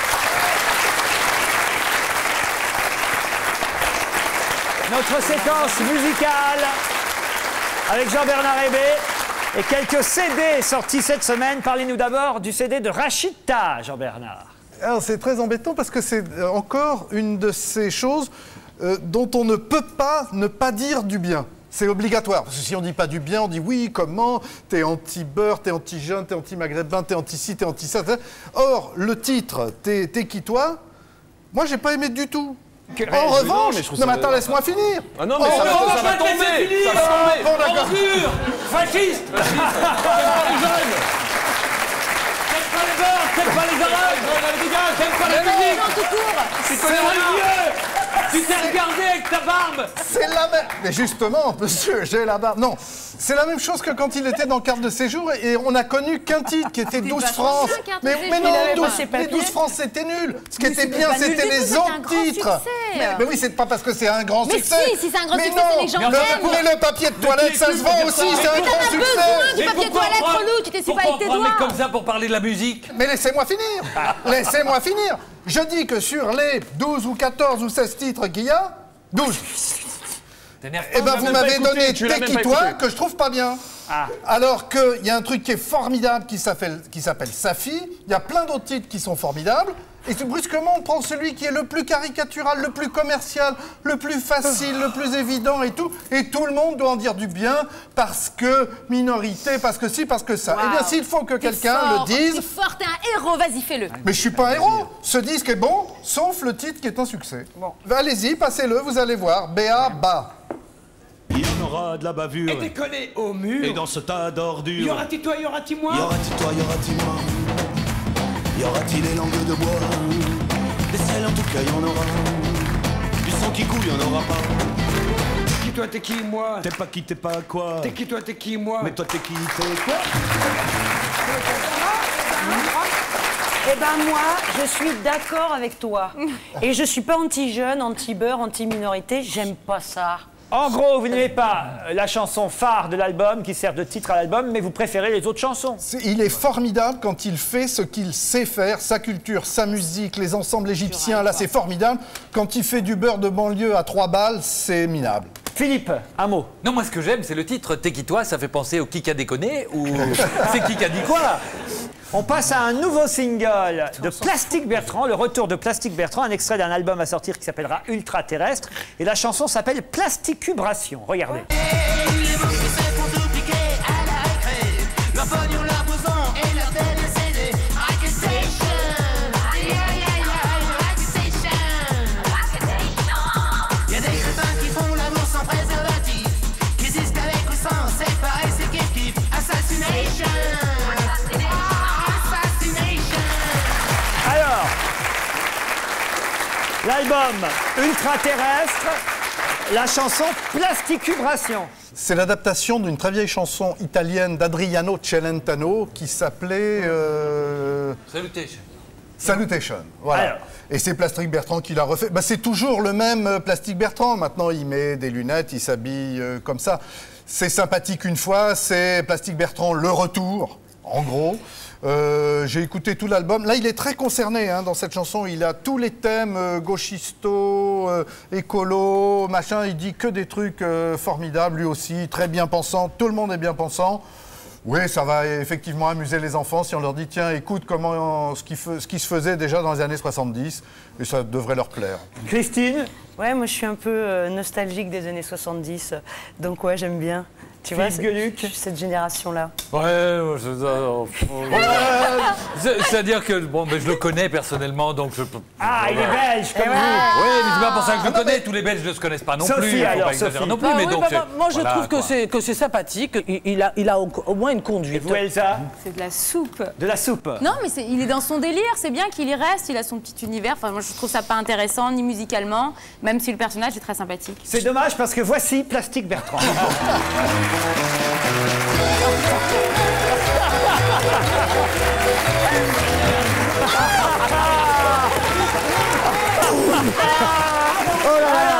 Notre séquence musicale avec Jean-Bernard Hébé et quelques C D sortis cette semaine. Parlez-nous d'abord du C D de Rachita, Jean-Bernard. Alors c'est très embêtant parce que c'est euh, encore une de ces choses euh, dont on ne peut pas ne pas dire du bien. C'est obligatoire, parce que si on dit pas du bien, on dit oui, comment, t'es anti-beurre, t'es anti-jeune, t'es anti-maghrébin, t'es anti-ci, t'es anti-ça. Or, le titre, t'es t'es qui toi? Moi, j'ai pas aimé du tout. Que- En mais revanche, non, mais je trouve non mais ça- attends, laisse-moi finir. Ah non, mais En ça, va, revanche, ça va tomber. Ça va tomber. bon, d'accord. Fasciste. T'aimes pas les jeunes. T'aimes pas les beurres, t'aimes pas les arabes. T'aimes pas la musique. Non, tout court. Tu connais le vieux. Tu t'es regardé avec ta barbe. C'est la même. Mais justement, monsieur, j'ai la barbe. Non, c'est la même chose que quand il était dans carte de séjour et on a connu qu'un titre qui était douze francs. changé, carte de Mais, séjour. mais Il non, avait pas douze, ses les papiers. douze francs c'était nul. Ce qui Mais était c'était bien, pas nul c'était du les tout, c'était un autres grand titres. succès. Mais, mais oui, c'est pas parce que c'est un grand Mais succès. si, si c'est un grand mais succès, non, c'est les gens le, l'aiment. mais le papier de toilette, ça se vend aussi, c'est un Mais grand t'en as succès. besoin du Mais papier pourquoi toilette, prendre- relou, tu t'essuyes pas pourquoi avec tes prendre un mec doigts. comme ça pour parler de la musique? Mais laissez-moi finir. Laissez-moi finir. Je dis que sur les douze ou quatorze ou seize titres qu'il y a, douze. T'énerves Eh pas. ben, l'as vous même pas m'avez écouté, donné tu l'as même T'es pas qui toi écouté. que je trouve pas bien. Ah. Alors qu'il y a un truc qui est formidable qui s'appelle qui s'appelle Safi. Il y a plein d'autres titres qui sont formidables. Et tout brusquement, on prend celui qui est le plus caricatural, le plus commercial, le plus facile, le plus évident et tout. Et tout le monde doit en dire du bien parce que minorité, parce que si, parce que ça. Eh bien, s'il faut que T'es quelqu'un fort, le dise. T'es fort, t'es un héros, vas-y, fais-le. Mais je suis pas un héros. Ce disque est bon, sauf le titre qui est un succès. Allez-y, passez-le, vous allez voir. B A bas. Il y en aura de la bavure. Et décoller au mur. Et dans ce tas d'ordures. Y aura-t-il toi, y aura-t-il moi? Y aura-t-il toi, y aura-t-il moi? Y aura-t-il les langues de bois? Des selles en tout cas, y en aura. Du sang qui coule, y en aura pas. T'es qui toi, t'es qui moi? T'es pas qui, t'es pas quoi? T'es qui toi, t'es qui moi? Mais toi, t'es qui, t'es quoi? Eh ben moi, je suis d'accord avec toi. Et je suis pas anti-jeune, anti-beurre, anti-minorité, j'aime pas ça. En gros, vous n'aimez pas la chanson phare de l'album qui sert de titre à l'album, mais vous préférez les autres chansons. C'est- Il est formidable quand il fait ce qu'il sait faire, sa culture, sa musique, les ensembles égyptiens, là c'est formidable. Quand il fait du beurre de banlieue à trois balles, c'est minable. Philippe, un mot. Non, moi ce que j'aime, c'est le titre T'es qui toi? Ça fait penser au qui qui a déconné ou c'est qui qui a dit quoi? On passe à un nouveau single de Plastique Bertrand, le retour de Plastique Bertrand, un extrait d'un album à sortir qui s'appellera Ultra Terrestre. Et la chanson s'appelle Plasticubration. Regardez. Les mots qui se font dupliquer à la récré. Leur pognon, leur blouson et leur télé C D. Accusation. Aïe, aïe, aïe, aïe, accusation. Y'a des crétins qui font l'amour sans préservatif. Qui disent qu'avec ou sans, c'est pareil, c'est kiff kiff. Assassination. Assassination. Alors, l'album Ultra Terrestre, la chanson Plasticubration. C'est l'adaptation d'une très vieille chanson italienne d'Adriano Celentano qui s'appelait euh, Salutation. Salutation. Voilà. Alors. Et c'est Plastique Bertrand qui l'a refait. Bah, c'est toujours le même euh, Plastique Bertrand. Maintenant, il met des lunettes, il s'habille euh, comme ça. C'est sympathique une fois, c'est Plastique Bertrand le retour, en gros. Euh, j'ai écouté tout l'album. Là, il est très concerné hein, dans cette chanson. Il a tous les thèmes euh, gauchisto, euh, écolo, machin. Il dit que des trucs euh, formidables, lui aussi, très bien pensant. Tout le monde est bien pensant. Oui, ça va effectivement amuser les enfants si on leur dit tiens, écoute comment ce qui, fe- ce qui se faisait déjà dans les années soixante-dix, et ça devrait leur plaire. Christine, Ouais, moi je suis un peu euh, nostalgique des années soixante-dix, donc ouais, j'aime bien. Tu vois, Philippe c'est- Gueluc. je suis cette génération-là. Ouais, moi, je- euh, c'est- c'est-à-dire que bon, ben, je le connais personnellement, donc je peux. Ah, il est belge comme vous. Oui, mais c'est pas pour ça que je le connais. Tous les Belges ne se connaissent pas non Sophie, plus. Il faut alors, pas exagérer Sophie. non plus. Ah mais oui, donc, bah, c'est- bah, moi je voilà, trouve que quoi. c'est que c'est sympathique. Il, il a, il a au, au moins une Et conduite. vous, Elsa, C'est de la soupe. de la soupe. Non, mais c'est- il est dans son délire, c'est bien qu'il y reste, il a son petit univers. Enfin, moi, je trouve ça pas intéressant, ni musicalement, même si le personnage est très sympathique. C'est dommage parce que voici Plastique Bertrand. Oh là là.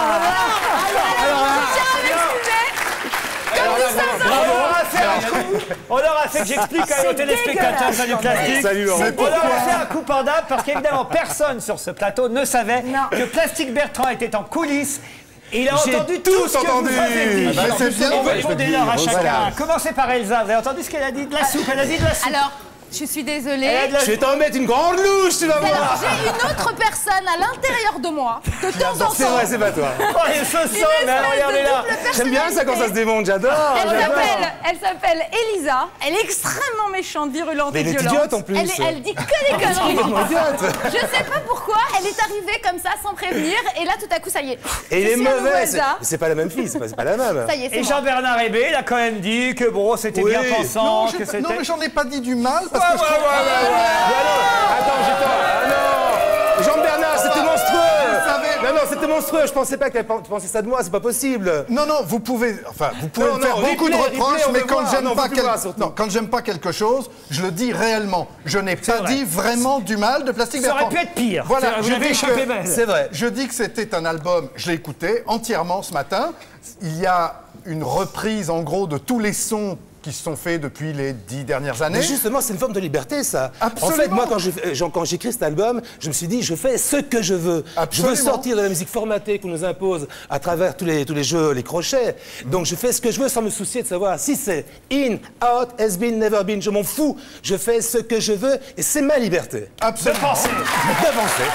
On aura fait que j'explique quand même aux téléspectateurs ça du plastique. Salut, Laurent. On aura fait un coup pendable parce qu'évidemment personne sur ce plateau ne savait que Plastique Bertrand était en coulisses. Et il a J'ai entendu tout tout ce que entendu. vous avez dit. Ah bah, c'est bien. On répondez leur à Voilà. chacun. Commencez par Elsa. Vous avez entendu ce qu'elle a dit de la soupe? Elle a dit de la soupe. Alors, je suis désolée. Elle a de la Je vais t'en mettre une grande louche, tu vas Alors, voir. j'ai une autre personne à l'intérieur de moi, de temps en temps. C'est vrai, c'est pas toi. Oh, il se sent, mais espèce regardez de là. double J'aime bien ça quand ça se démonte, j'adore. Elle j'adore. s'appelle, elle s'appelle Elisa. Elle est extrêmement méchante, virulente Mais et elle est violente. idiote, en plus. Elle, est- elle dit que des conneries. Complètement idiote. Je sais pas pourquoi, elle est arrivée comme ça sans prévenir et là tout à coup ça y est. Et il Je est suis à nouveau mauvais. C'est Elsa. c'est pas la même fille, c'est pas, c'est pas la même. Ça y est, c'est Et moi. Jean-Bernard Hébé, il a quand même dit que bon, c'était Oui. bien pensant, Non, que j'ai pas- c'était. non, mais j'en ai pas dit du mal parce Ouais, que je ouais, trouve- ouais, ouais, ouais. Ah non, attends, j'ai pas. Ah non Jean-Bernard, c'était monstrueux. savez- Non, non, c'était monstrueux. Je pensais pas qu'elle pensait ça de moi, c'est pas possible. Non, non, vous pouvez, enfin, vous pouvez Non, me faire non, beaucoup de replay, reproches, replay, on mais veut quand voir. j'aime Non, pas, on veut quel- voir, surtout. non, quand j'aime pas quelque chose, je le dis réellement. Je n'ai pas vrai. dit vraiment du mal de Plastique Ça aurait Bertrand. pu être pire. Voilà, C'est- vous je l'avez dis échappé que- belle. C'est vrai. Je dis que c'était un album, je l'ai écouté entièrement ce matin. Il y a une reprise, en gros, de tous les sons qui se sont faits depuis les dix dernières années. Mais justement, c'est une forme de liberté, ça. Absolument. En fait, moi, quand je fais- genre, quand j'écris cet album, je me suis dit, je fais ce que je veux. Absolument. Je veux sortir de la musique formatée qu'on nous impose à travers tous les, tous les jeux, les crochets. Donc, je fais ce que je veux sans me soucier de savoir si c'est in, out, has been, never been. Je m'en fous. Je fais ce que je veux et c'est ma liberté. Absolument. De penser. De penser.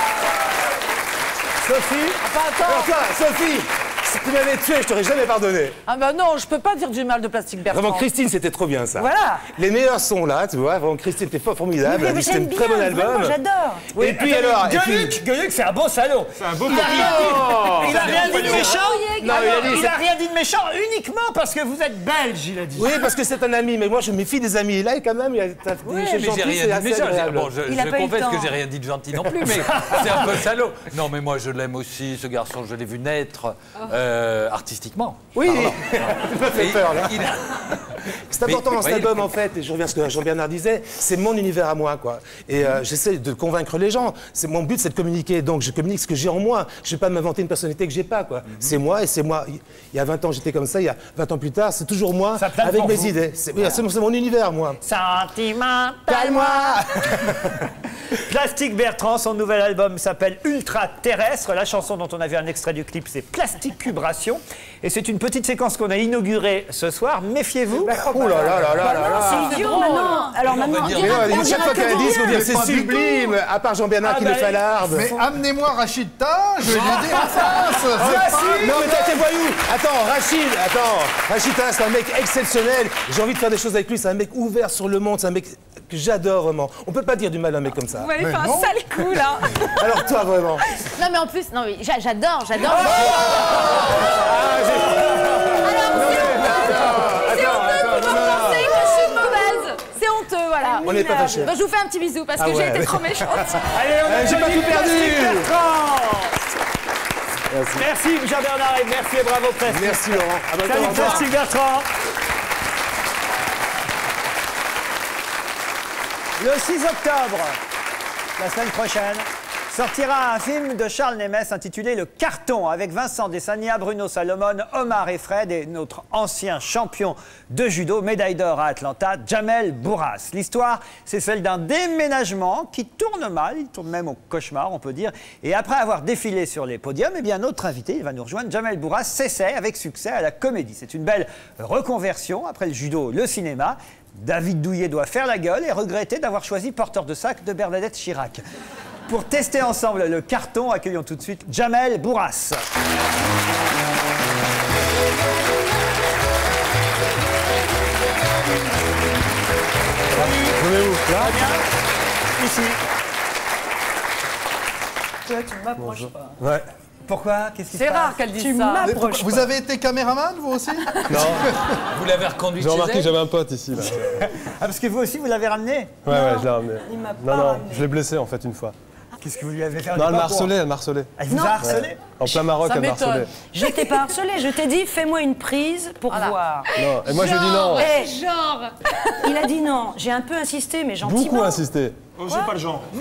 Sophie, Alors toi, Sophie, si tu m'avais tué, je t'aurais jamais pardonné. Ah ben non, je peux pas dire du mal de Plastique Bertrand. Vraiment, Christine, c'était trop bien, ça. Voilà. Les meilleurs sont là, tu vois. Vraiment, Christine, t'es formidable. Mais C'était j'aime un bien, très bon album. vraiment, j'adore. Et puis alors, et puis- Gueuluc, Gueuluc, c'est un beau salaud. C'est un beau Il a Oh, rien dit de méchant. Non, il a dit, Il c'est- a rien dit de méchant uniquement parce que vous êtes belge, il a dit. Oui, parce que c'est un ami, mais moi je me méfie des amis. Là, quand même, il y a t'as- Oui, des mais gentils, j'ai rien c'est dit de assez méchant. agréable. Bon, je, Il a je pas eu le confesse temps. que j'ai rien dit de gentil non plus, mais c'est un peu salaud. Non, mais moi je l'aime aussi, ce garçon, je l'ai vu naître euh, artistiquement. Oui, Pardon. tu m'as fait Et peur là. il a- C'est important Mais, dans cet voyez, album en fait, et je reviens à ce que Jean-Bernard disait, c'est mon univers à moi quoi. Et euh, j'essaie de convaincre les gens. C'est mon but, c'est de communiquer. Donc je communique ce que j'ai en moi. Je vais pas m'inventer une personnalité que j'ai pas quoi. C'est moi et c'est moi. Il y a vingt ans j'étais comme ça, il y a vingt ans plus tard, c'est toujours moi Ça plane avec pour mes vous. idées. C'est oui, c'est mon, c'est mon univers moi. Sentimental. Plastique Bertrand, son nouvel album s'appelle Ultra Terrestre. La chanson dont on a vu un extrait du clip, c'est Plasticubration. Et c'est une petite séquence qu'on a inaugurée ce soir. Méfiez-vous. Oh là là là là là là. C'est idiot maintenant. Alors on va maintenant, dire- on Mais dira- non, on chaque dira fois que qu'elle du dit, il faut bien. dire c'est sublime, à part Jean-Bernard Ah qui bah, le fait l'arbre. Mais amenez-moi Rachid Taha, je vais lui dire en face. C'est pas- Non mais t'as tes voyous. Attends, Rachid, attends. Rachid Taha, c'est un mec exceptionnel. J'ai envie de faire des choses avec lui. C'est un mec ouvert sur le monde. C'est un mec que j'adore vraiment. On peut pas dire du mal d'un mec comme ça. Vous m'avez Mais fait un non. sale coup là. Alors toi vraiment. Non mais en plus, non mais j'a- j'adore, j'adore. Ah, C'est honteux de pouvoir penser que je suis mauvaise. C'est honteux, voilà. On n'est pas fâchés. Bon, je vous fais un petit bisou parce Ah que ouais. j'ai été trop méchante. Allez, on Euh, j'ai pas applaudit tout perdu. Plastique Bertrand. Merci Jean-Bernard et merci et bravo Plastique. Merci Laurent. À bientôt, Salut au revoir. Plastique Bertrand. Le six octobre, la semaine prochaine, sortira un film de Charles Nemes intitulé Le Carton, avec Vincent Desagna, Bruno Salomon, Omar et Fred et notre ancien champion de judo, médaille d'or à Atlanta, Jamel Bourras. L'histoire, c'est celle d'un déménagement qui tourne mal, il tourne même au cauchemar, on peut dire. Et après avoir défilé sur les podiums, eh bien, notre invité, il va nous rejoindre, Jamel Bourras, s'essaie avec succès à la comédie. C'est une belle reconversion, après le judo, le cinéma. David Douillet doit faire la gueule et regretter d'avoir choisi Porteur de sac de Bernadette Chirac. Pour tester ensemble le carton, accueillons tout de suite Jamel Bourras. Venez-vous là. Ici. Toi, tu m'approches pas. Ouais. Pourquoi? Qu'est-ce qui se C'est passe? rare qu'elle dise Tu ça. Mais pourquoi- Vous avez été caméraman, vous aussi? Vous l'avez reconduit J'ai chez remarqué que elle j'avais un pote ici. Là. Ah, parce que vous aussi, vous l'avez ramené? Ouais, ouais, je l'ai ramené. il m'a Non, pas non, ramené. je l'ai blessé en fait une fois. Qu'est-ce que vous lui avez fait? Non, elle m'a harcelé, elle m'a harcelé. Elle vous a harcelé? En plein Maroc, Ça elle m'a m'étonne. harcelé. Je t'ai pas harcelé, je t'ai dit fais-moi une prise pour voir. Non, et moi je lui ai dit non. Eh, Genre. il a dit non. J'ai un peu insisté, mais gentiment. Beaucoup insisté. Oh, c'est pas le genre. Non.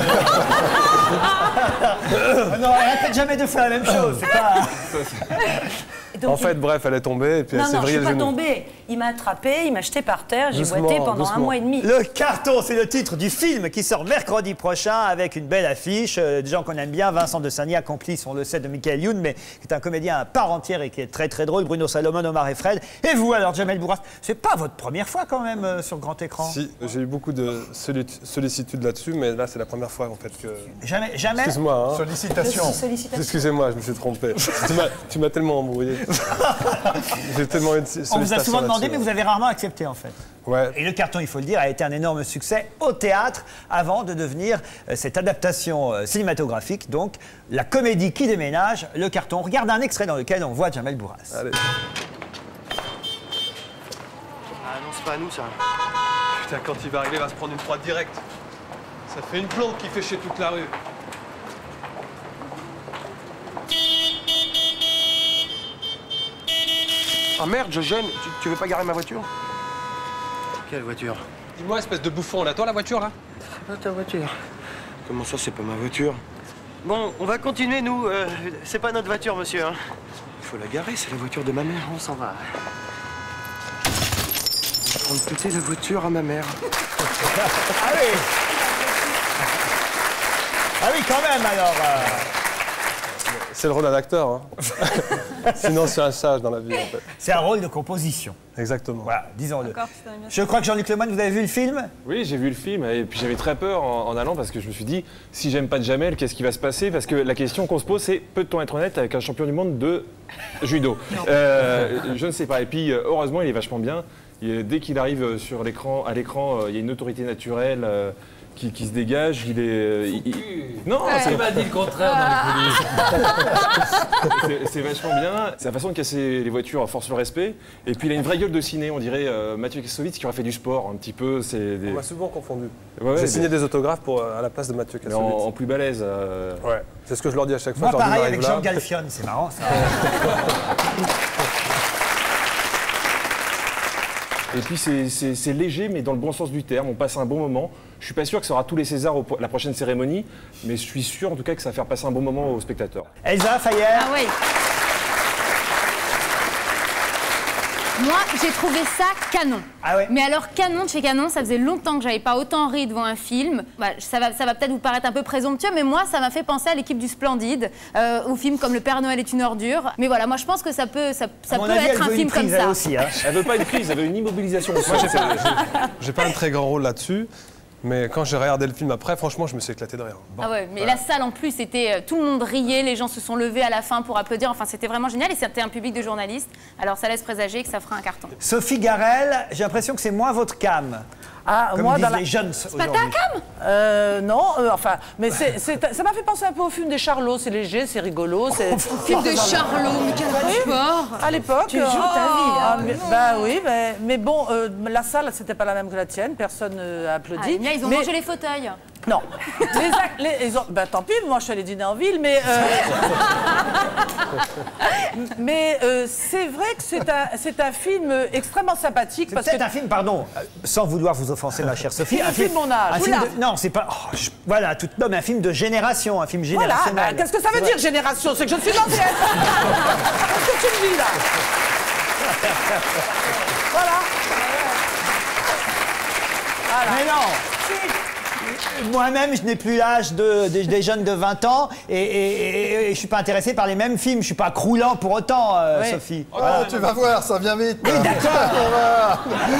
Ah non, elle répète jamais deux fois la même chose. C'est pas... Donc, En fait, bref, elle est tombée et puis non, elle s'est non, je vrillée suis le pas genou. tombée. Il m'a attrapé, il m'a jeté par terre, j'ai Doucement, boité pendant doucement. un mois et demi. Le carton, c'est le titre du film qui sort mercredi prochain avec une belle affiche. Euh, des gens qu'on aime bien, Vincent de Sagnac, complice, on le sait, de Michael Youn, mais qui est un comédien à part entière et qui est très très drôle. Bruno Salomon, Omar et Fred. Et vous alors, Jamel Bourras, c'est pas votre première fois quand même euh, sur grand écran? Si, j'ai eu beaucoup de solli- sollicitudes là-dessus, mais là, c'est la première fois en fait que. Jamais, jamais. Excuse-moi, hein. Sollicitations. Excusez-moi, je me suis trompé. tu m'as- tu m'as tellement embrouillé. J'ai tellement eu de On vous a sollicitations souvent demandé, là-dessus. mais vous avez rarement accepté en fait. Ouais. Et le carton, il faut le dire, a été un énorme succès au théâtre avant de devenir euh, cette adaptation euh, cinématographique, donc la comédie qui déménage, le carton. On regarde un extrait dans lequel on voit Jamel Bourras. Allez. Ah non, c'est pas à nous ça. Putain, quand il va arriver, il va se prendre une froide directe. Ça fait une plante qui fait chier toute la rue. Ah merde, je gêne. Tu, tu veux pas garer ma voiture? Quelle voiture? Dis-moi, espèce de bouffon, là, toi la voiture, là? C'est pas ta voiture. Comment ça, c'est pas ma voiture? Bon, on va continuer, nous. Euh, c'est pas notre voiture, monsieur. Hein. Il faut la garer, c'est la voiture de ma mère. On s'en va. On va prendre péter la voiture à ma mère. Ah oui. Ah oui, quand même alors. euh. C'est le rôle d'un acteur. Hein. Sinon, c'est un sage dans la vie en fait. C'est un rôle de composition. Exactement. Voilà, disons-le. Je crois que Jean-Luc Lemoyne, vous avez vu le film? Oui, j'ai vu le film et puis j'avais très peur en, en allant parce que je me suis dit, si j'aime pas de Jamel, qu'est-ce qui va se passer? Parce que la question qu'on se pose, c'est peut-on être honnête avec un champion du monde de judo? euh, Je ne sais pas. Et puis, heureusement, il est vachement bien. Il, dès qu'il arrive sur l'écran, à l'écran, il y a une autorité naturelle euh, qui, qui se dégage. Il est. il- il- Non, Ouais. c'est Il m'a dit le contraire dans les C'est- C'est vachement bien. Sa façon de casser les voitures force le respect. Et puis il a une vraie gueule de ciné. On dirait euh, Mathieu Kassovitz qui aurait fait du sport un petit peu. C'est des... On m'a souvent confondu. Ouais, ouais, J'ai mais- signé des autographes pour, euh, à la place de Mathieu mais en, Kassovitz. en plus balèze. euh, Ouais, c'est ce que je leur dis à chaque fois. Moi, je leur dis, pareil j'arrive avec là. Jean Galfione, c'est marrant ça. Et puis c'est- c'est c'est léger, mais dans le bon sens du terme. On passe un bon moment. Je suis pas sûr que ça aura tous les Césars au- la prochaine cérémonie, mais je suis sûr en tout cas que ça va faire passer un bon moment aux spectateurs. Elsa Fayer. Ah oui. Moi, j'ai trouvé ça canon. Ah ouais. Mais alors, canon de chez Canon, ça faisait longtemps que j'avais pas autant ri devant un film. Bah, ça va, ça va peut-être vous paraître un peu présomptueux, mais moi, ça m'a fait penser à l'équipe du Splendide, euh, au film comme Le Père Noël est une ordure. Mais voilà, moi, je pense que ça peut, ça, ça À mon peut avis, être elle un veut film une prise, comme elle ça. aussi. Hein. Elle veut pas une prise, elle veut une immobilisation. Moi, j'ai pas, j'ai- j'ai pas un très grand rôle là-dessus, mais quand j'ai regardé le film après, franchement, je me suis éclaté de rire. Ah ouais, mais la salle en plus, c'était euh, tout le monde riait, les gens se sont levés à la fin pour applaudir. Enfin, c'était vraiment génial et c'était un public de journalistes. Alors, ça laisse présager que ça fera un carton. Sophie Garel, j'ai l'impression que c'est moins votre cam. Ah, Comme moi, disent dans la- les jeunes C'est pas ta aujourd'hui. cam? Euh, non, euh, enfin, mais c'est- c'est- ça m'a fait penser un peu au film des Charlots. C'est léger, c'est rigolo. C'est Film de Charlot, mais quel rapport? à l'époque. Tu joues ta vie, ah, hein. mais- bah oui, mais, mais bon, euh, la salle, c'était pas la même que la tienne. Personne n'a Ah, applaudi. les miens, ils ont mais, mangé les fauteuils. Non. Les ac- les- ils ont- bah, tant pis, moi je suis allée dîner en ville, mais. euh, mais euh, c'est vrai que c'est un, c'est un film extrêmement sympathique. C'est parce peut-être que un film, pardon, euh, sans vouloir vous offenser, ma chère Sophie. Un film de mon âge. un film Oula. de- non, c'est pas. oh, je- voilà, tout, non, mais un film de génération, un film Voilà, générationnel. bah, qu'est-ce que ça veut dire, génération? C'est que je suis ancienne. Qu'est-ce que tu me dis là? Voilà. Mais non. Moi-même, je n'ai plus l'âge de, des- des jeunes de vingt ans et, et- et- et je suis pas intéressé par les mêmes films. Je suis pas croulant pour autant, euh, Oui. Sophie. Oh, tu vas voir, ça vient vite. Oui, d'accord. On va.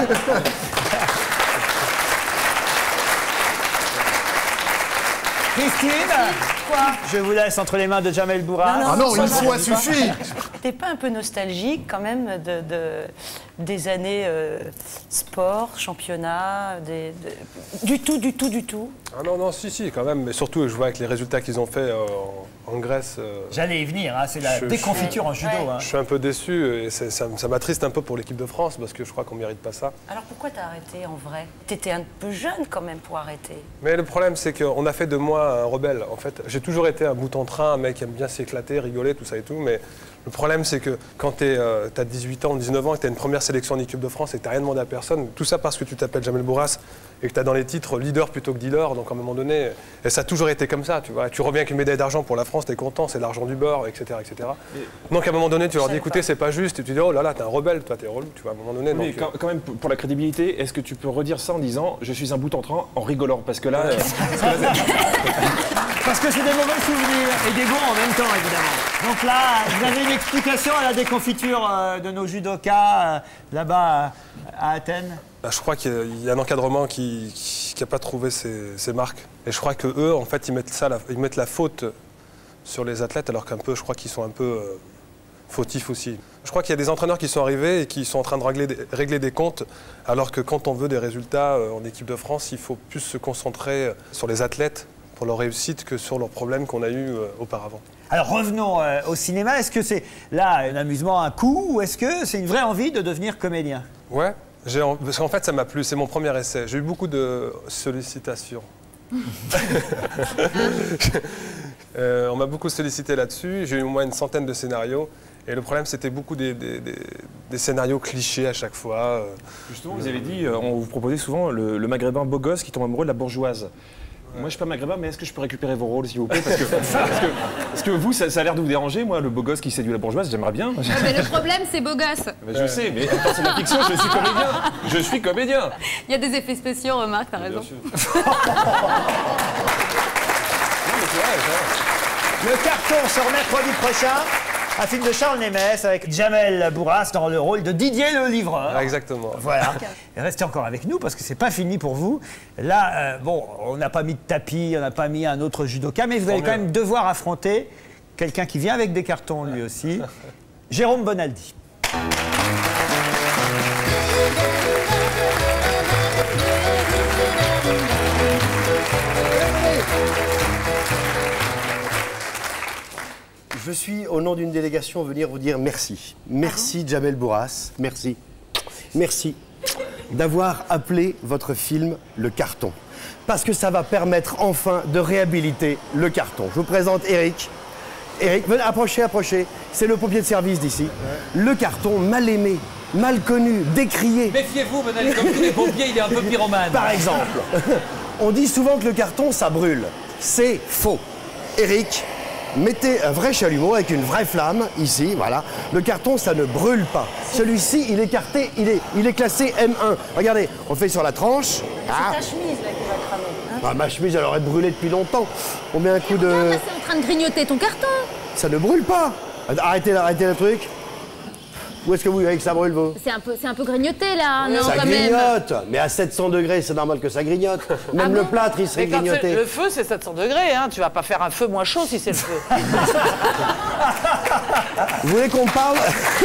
Christine, je vous laisse entre les mains de Jamel Bourras. Ah non, une ça, fois ça, suffit. T'es pas un peu nostalgique quand même de, de, des années euh, sport, championnat, des, de- du tout, du tout, du tout? Ah non, non, si, si, quand même. Mais surtout, je vois avec les résultats qu'ils ont fait euh, en, en Grèce. euh, J'allais y venir, hein, c'est la je- déconfiture je- en judo. Hein. Je suis un peu déçu et c'est- ça, ça m'attriste un peu pour l'équipe de France parce que je crois qu'on ne mérite pas ça. Alors pourquoi t'as arrêté en vrai? T'étais un peu jeune quand même pour arrêter. Mais le problème, c'est qu'on a fait de moi un rebelle. En fait, j'ai toujours été un bout en train, un mec qui aime bien s'éclater, rigoler, tout ça et tout. Mais le problème, c'est que quand tu as dix-huit ans, dix-neuf ans, et que tu as une première sélection en équipe de France et que tu n'as rien demandé à personne, tout ça parce que tu t'appelles Jamel Bourras et que tu as dans les titres leader plutôt que dealer. Donc à un moment donné, et ça a toujours été comme ça. Tu vois, tu reviens avec une médaille d'argent pour la France, tu es content, c'est l'argent du beurre, et cetera, et cetera. Donc à un moment donné, tu leur dis, écoutez, c'est pas juste. Et tu dis, oh là là, t'es un rebelle, toi, t'es relou. Tu vois, à un moment donné. Mais donc, quand, quand même, pour pour la crédibilité, est-ce que tu peux redire ça en disant je suis un bout en train en rigolant? Parce que là. euh, parce que là, c'est- Parce que c'est des mauvais souvenirs et des bons en même temps, évidemment. Donc là, vous avez une explication à la déconfiture euh, de nos judokas euh, là-bas à, à Athènes? Bah, je crois qu'il y a- il y a un encadrement qui n'a pas trouvé ses, ses marques. Et je crois que eux, en fait, ils mettent, ça, la, ils mettent la faute sur les athlètes, alors qu'un peu, je crois qu'ils sont un peu euh, fautifs aussi. Je crois qu'il y a des entraîneurs qui sont arrivés et qui sont en train de régler des, régler des comptes, alors que quand on veut des résultats euh, en équipe de France, il faut plus se concentrer sur les athlètes pour leur réussite que sur leurs problèmes qu'on a eus euh, auparavant. Alors revenons euh, au cinéma. Est-ce que c'est là un amusement, un coup, ou est-ce que c'est une vraie envie de devenir comédien? Ouais, j'ai en- parce qu'en fait ça m'a plu, c'est mon premier essai. J'ai eu beaucoup de sollicitations. Euh, on m'a beaucoup sollicité là-dessus, j'ai eu au moins une centaine de scénarios. Et le problème, c'était beaucoup des, des- des- des scénarios clichés à chaque fois. euh. Justement, vous avez dit, euh, on vous proposait souvent le, le maghrébin beau gosse qui tombe amoureux de la bourgeoise. Moi, je suis pas maghrébin, mais est-ce que je peux récupérer vos rôles, s'il vous plaît? Parce que, parce que, parce que vous, ça, ça a l'air de vous déranger. Moi, le beau gosse qui séduit la bourgeoise, j'aimerais bien. Ouais, mais le problème, c'est beau gosse. Ben, je sais, mais attends, c'est de la fiction, je suis comédien. Je suis comédien. Il y a des effets spéciaux, remarque, t'as raison. Le carton sort mercredi prochain. Un film de Charles Nemes avec Jamel Bourras dans le rôle de Didier le livreur. Ah, exactement. Voilà. Et restez encore avec nous parce que c'est pas fini pour vous. Là, euh, bon, on n'a pas mis de tapis, on n'a pas mis un autre judoka, mais vous allez quand même devoir affronter quelqu'un qui vient avec des cartons lui aussi, Jérôme Bonaldi. Je suis, au nom d'une délégation, venir vous dire merci. Merci, Jamel Bourras. Merci. Merci d'avoir appelé votre film Le Carton. Parce que ça va permettre enfin de réhabiliter le carton. Je vous présente Eric. Eric, venez, approchez, approchez. C'est le pompier de service d'ici. Le carton, mal aimé, mal connu, décrié. Méfiez-vous, Bonaldi, comme tous les pompiers, il est un peu pyromane. Par exemple, on dit souvent que le carton, ça brûle. C'est faux. Eric, mettez un vrai chalumeau avec une vraie flamme, ici, voilà. Le carton, ça ne brûle pas. Celui-ci, il est carté, il est, il est classé M un. Regardez, on fait sur la tranche. Ah. C'est ta chemise là qui va cramer. hein. Ah, ma chemise, elle aurait brûlé depuis longtemps. On met un coup de... Regarde, là, c'est en train de grignoter ton carton. Ça ne brûle pas. Arrêtez, arrêtez le truc. Où est-ce que vous voyez que ça brûle, vous? C'est un peu, c'est un peu grignoté là, non, Ça quand même. grignote. Mais à sept cents degrés, c'est normal que ça grignote. Même Ah le bon plâtre, il serait Mais quand c'est- grignoté. le feu, c'est sept cents degrés, hein. Tu vas pas faire un feu moins chaud si c'est le feu. Vous voulez qu'on parle?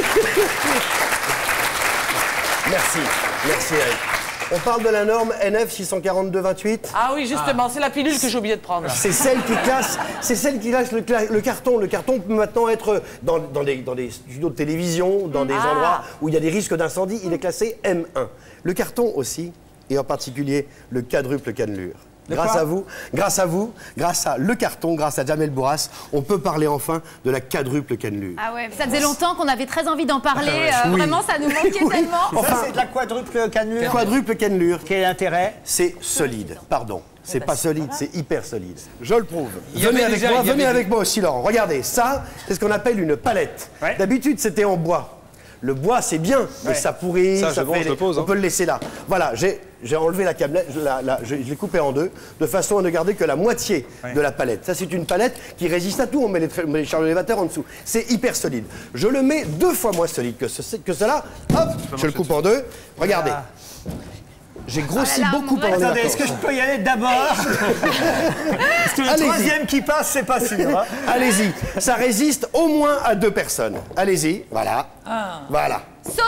Merci. Merci, Eric. On parle de la norme N F six cent quarante-deux vingt-huit. Ah oui, justement, c'est la pilule que j'ai oublié de prendre. C'est celle qui classe, c'est celle qui classe le, cla- le carton. Le carton peut maintenant être dans, dans des, dans des studios de télévision, dans des Ah. endroits où il y a des risques d'incendie. Il est classé M un. Le carton aussi, et en particulier le quadruple cannelure. De Grâce quoi à vous, grâce à vous, grâce à le carton, grâce à Jamel Bourras, on peut parler enfin de la quadruple cannelure. Ah ouais, ça faisait longtemps qu'on avait très envie d'en parler. Ah ouais. euh, Oui. Vraiment, ça nous manquait tellement. Ça, c'est de la quadruple cannelure. Quadruple cannelure. Quel est l'intérêt? C'est solide, pardon. C'est pas solide, c'est hyper solide. Je le prouve. Il y Venez avait avec déjà- moi, il y venez avait avec moi aussi, Laurent. Regardez, ça, c'est ce qu'on appelle une palette. Ouais. D'habitude, c'était en bois. Le bois, c'est bien, mais Ouais. ça pourrit, Ça, ça, je bon, fait... je les- le pose, On hein. peut le laisser là. Voilà, j'ai j'ai enlevé la câblette, je la- la- je, je l'ai coupée en deux, de façon à ne garder que la moitié Ouais. de la palette. Ça, c'est une palette qui résiste à tout. On met les, tra- on met les charges élévateurs en dessous. C'est hyper solide. Je le mets deux fois moins solide que, ce, que cela. Hop, je le coupe en deux. Regardez. Ah. J'ai grossi Oh là là, beaucoup mon pendant les Attendez, vacances. est-ce que je peux y aller d'abord? Parce que le Allez-y. troisième qui passe, c'est pas sûr. hein. Allez-y, ça résiste au moins à deux personnes. Allez-y, voilà. Ah. Voilà. Saute.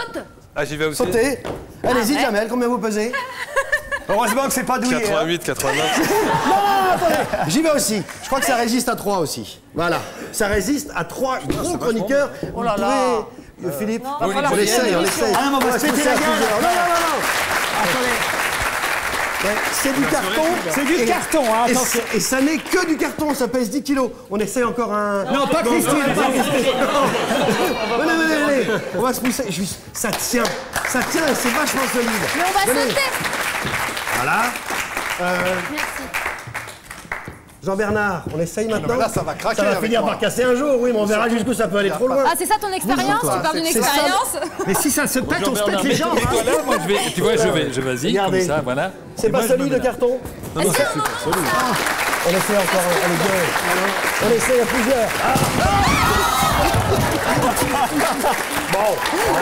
Ah, j'y vais aussi. Sautez. Allez-y, Ah ouais. Jamel, combien vous pesez? Heureusement que c'est pas douillet. hein. quatre-vingt-huit, quatre-vingt-neuf. Non, non, attendez. J'y vais aussi. Je crois que ça résiste à trois aussi. Voilà. Ça résiste à trois gros chroniqueurs. Oh là Vous là. pouvez, euh, Philippe, va falloir on qu'il y ait essaye, une on émission. essaye. Ah non, mais on va se Ouais, péter c'est la ça, gueule. plusieurs. Non, non, non, non. Attendez. Ouais, c'est du carton. C'est du Et- carton, hein, et attention. c'est- Et ça n'est que du carton, ça pèse dix kilos. On essaye encore un... Non, pas Christine. pas Christine. Venez, venez, venez. On va se pousser. Je suis- Ça tient. Ça tient, c'est vachement solide. Mais on va Venez. sauter. Voilà. Euh, Merci. Jean-Bernard, on essaye maintenant. mais là, ça va craquer Ça va avec finir moi. par casser un jour, oui, mais on verra jusqu'où ça peut aller trop loin. Ah, c'est ça ton expérience? Tu parles d'une C'est ça. expérience? Mais si ça se pète, on se pète les jambes. hein. Voilà, moi je vais, tu vois, je vais, je vas-y, comme Regardez. ça, voilà. C'est Et pas moi, je me solide mets le là. carton? Non, non, c'est super solide. On essaie encore, allez, bien. On essaie à plusieurs. Bon.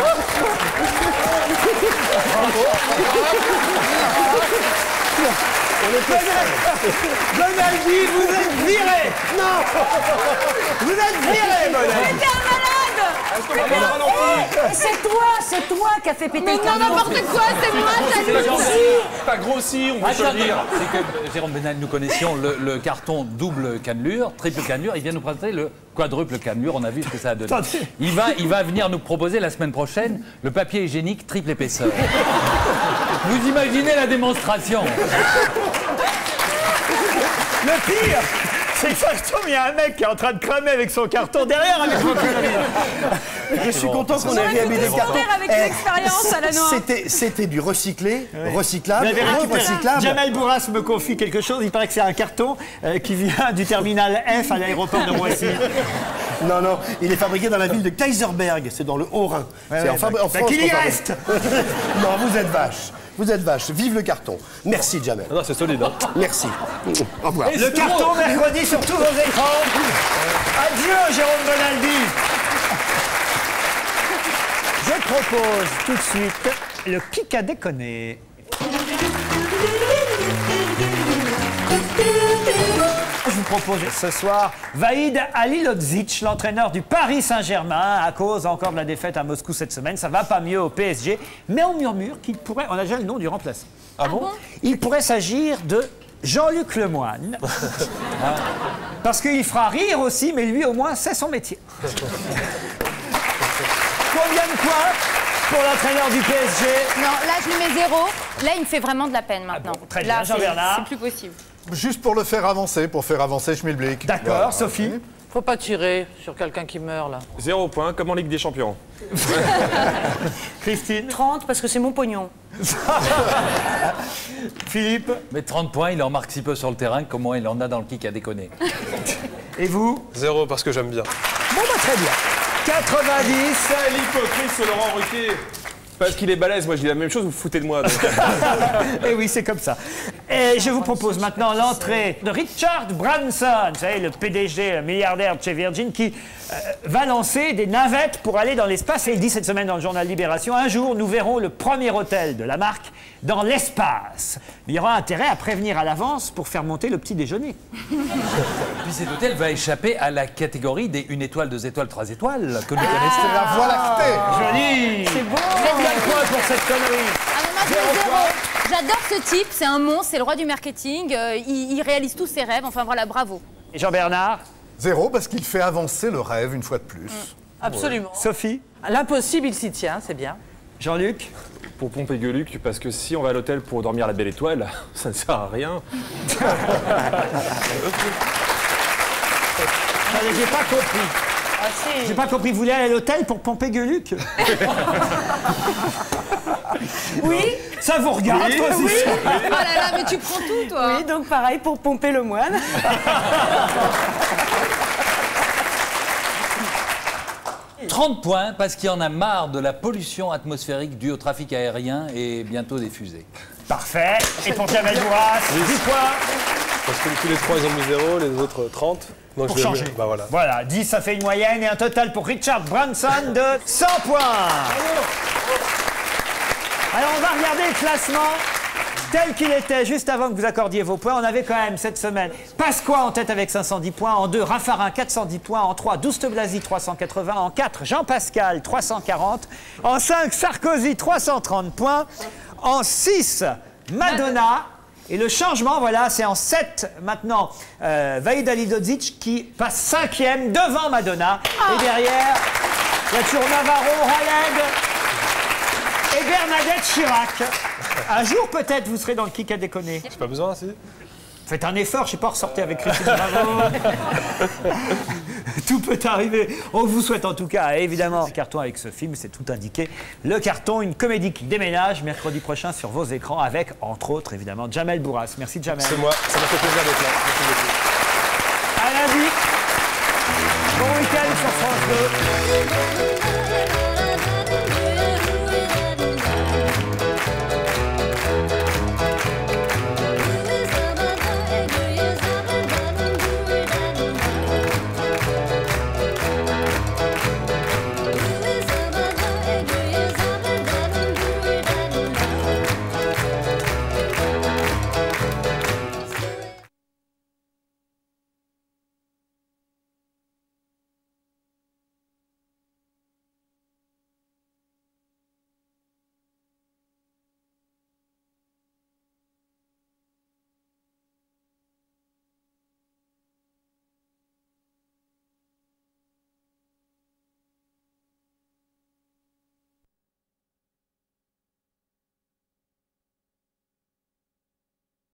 On est prêts. Bonaldi, vous êtes viré. Non. Vous êtes viré, Bonaldi. T'es un malade! Eh, c'est toi, c'est toi qui as fait péter Mais le non, carton. n'importe quoi, c'est moi, ça lui aussi! Pas grossi, on va se le Attends, dire. c'est que Jérôme Benal, nous connaissions le, le carton double cannelure, triple cannelure. Il vient nous présenter le quadruple cannelure. On a vu ce que ça a donné. Attendez. Il va, il va venir nous proposer la semaine prochaine le papier hygiénique triple épaisseur. Vous imaginez la démonstration? Le pire, c'est que ça se trouve, il y a un mec qui est en train de cramer avec son carton derrière avec mon connerie. Je suis content qu'on ait J'aurais pu réhabilité le tout carton. faire avec Eh, l'expérience à la noix. C'était, c'était du recyclé, Vous recyclable, l'avez récupéré. recyclable. Jamel Bourras me confie quelque chose. Il paraît que c'est un carton euh, qui vient du terminal F à l'aéroport de Roissy. Non, non, il est fabriqué dans la ville de Kaiserberg, c'est dans le Haut-Rhin. Ouais, c'est ouais, en, fabri- bah, en bah, France. qu'il y qu'on reste. fabrique. Non, vous êtes vache. Vous êtes vache. Vive le carton. Merci, Jamel. Non, c'est solide. Hein. Merci. Au revoir. Le carton mercredi sur tous vos écrans. Adieu, Jérôme Bonaldi. Je propose tout de suite le kick à déconner. Je vous propose ce soir Vahid Halilodzic, l'entraîneur du Paris Saint-Germain, à cause encore de la défaite à Moscou cette semaine. Ça va pas mieux au P S G, mais on murmure qu'il pourrait... On a déjà le nom du remplaçant. Ah bon? Il pourrait s'agir de Jean-Luc Lemoyne. Parce qu'il fera rire aussi, mais lui au moins c'est son métier. Combien de points pour l'entraîneur du P S G? Non, là, je lui mets zéro. Là, il me fait vraiment de la peine maintenant. bon, très bien, Là, c'est- Jean-Bernard. c'est plus possible. Juste pour le faire avancer, pour faire avancer Schmilblick. D'accord, Voilà. Sophie. Faut pas tirer sur quelqu'un qui meurt, là. Zéro point, comme en Ligue des Champions. Christine. trente parce que c'est mon pognon. Philippe. Mais trente points, il en marque si peu sur le terrain, comment il en a dans le kick à déconner. Et vous? Zéro parce que j'aime bien. Bon, bah, très bien. quatre-vingt-dix. C'est l'hypocrite sur Laurent Ruquier. Parce qu'il est balèze, moi je dis la même chose, vous vous foutez de moi. Donc. Et oui, c'est comme ça. Et je vous propose maintenant l'entrée de Richard Branson, vous savez, le P D G, le milliardaire de chez Virgin, qui euh, va lancer des navettes pour aller dans l'espace. Et il dit cette semaine dans le journal Libération, un jour, nous verrons le premier hôtel de la marque dans l'espace. Mais il y aura intérêt à prévenir à l'avance pour faire monter le petit déjeuner. Puis cet hôtel va échapper à la catégorie des une étoile, deux étoiles, trois étoiles que nous C'est connaissons. la Voie lactée. Joli. C'est beau. Combien de points pour cette connerie? Ah non, moi, je mets zéro. J'adore ce type, c'est un monstre, c'est le roi du marketing. euh, il, il réalise tous ses rêves. Enfin voilà, bravo. Et Jean-Bernard? Zéro parce qu'il fait avancer le rêve une fois de plus. Absolument. Sophie? L'impossible, il s'y tient, c'est bien. Jean-Luc? Pour pomper Gueuluc, parce que si on va à l'hôtel pour dormir à la belle étoile, ça ne sert à rien. Allez, j'ai pas compris. Ah si. J'ai pas compris, vous voulez aller à l'hôtel pour pomper Gueuluc? Oui. Ça vous regarde, Oui, toi aussi. oui. Oh là là, mais tu prends tout, toi. Oui, donc pareil pour pomper le moine. trente points parce qu'il en a marre de la pollution atmosphérique due au trafic aérien et bientôt des fusées. Parfait. Et pour Jamel Bourras, dix points. Parce que tous les trois, ils ont mis zéro, les autres trente. Donc Pour je vais- changer. Bah voilà. Voilà, dix, ça fait une moyenne et un total pour Richard Branson de cent points. Alors, on va regarder le classement tel qu'il était juste avant que vous accordiez vos points, on avait quand même cette semaine Pasqua en tête avec cinq cent dix points, en deux Raffarin quatre cent dix points, en trois Douste Blazy trois cent quatre-vingts, en quatre Jean-Pascal trois cent quarante, en cinq Sarkozy trois cent trente points, en six Madonna. Et le changement, voilà, c'est en sept maintenant euh, Vahid Alidodzic qui passe cinquième devant Madonna. Ah. Et derrière, il y a toujours Navarro, Haleg et Bernadette Chirac. Un jour, peut-être, vous serez dans le Qui a déconné. J'ai pas besoin, si. Faites un effort, je sais pas, ressortez avec Christine Bravo. Tout peut arriver. On vous souhaite en tout cas, évidemment, le carton avec ce film, c'est tout indiqué. Le carton, une comédie qui déménage mercredi prochain sur vos écrans avec, entre autres, évidemment, Jamel Bourras. Merci Jamel. C'est moi, ça m'a fait plaisir d'être là. Merci beaucoup. À lundi. Bon week-end sur France deux.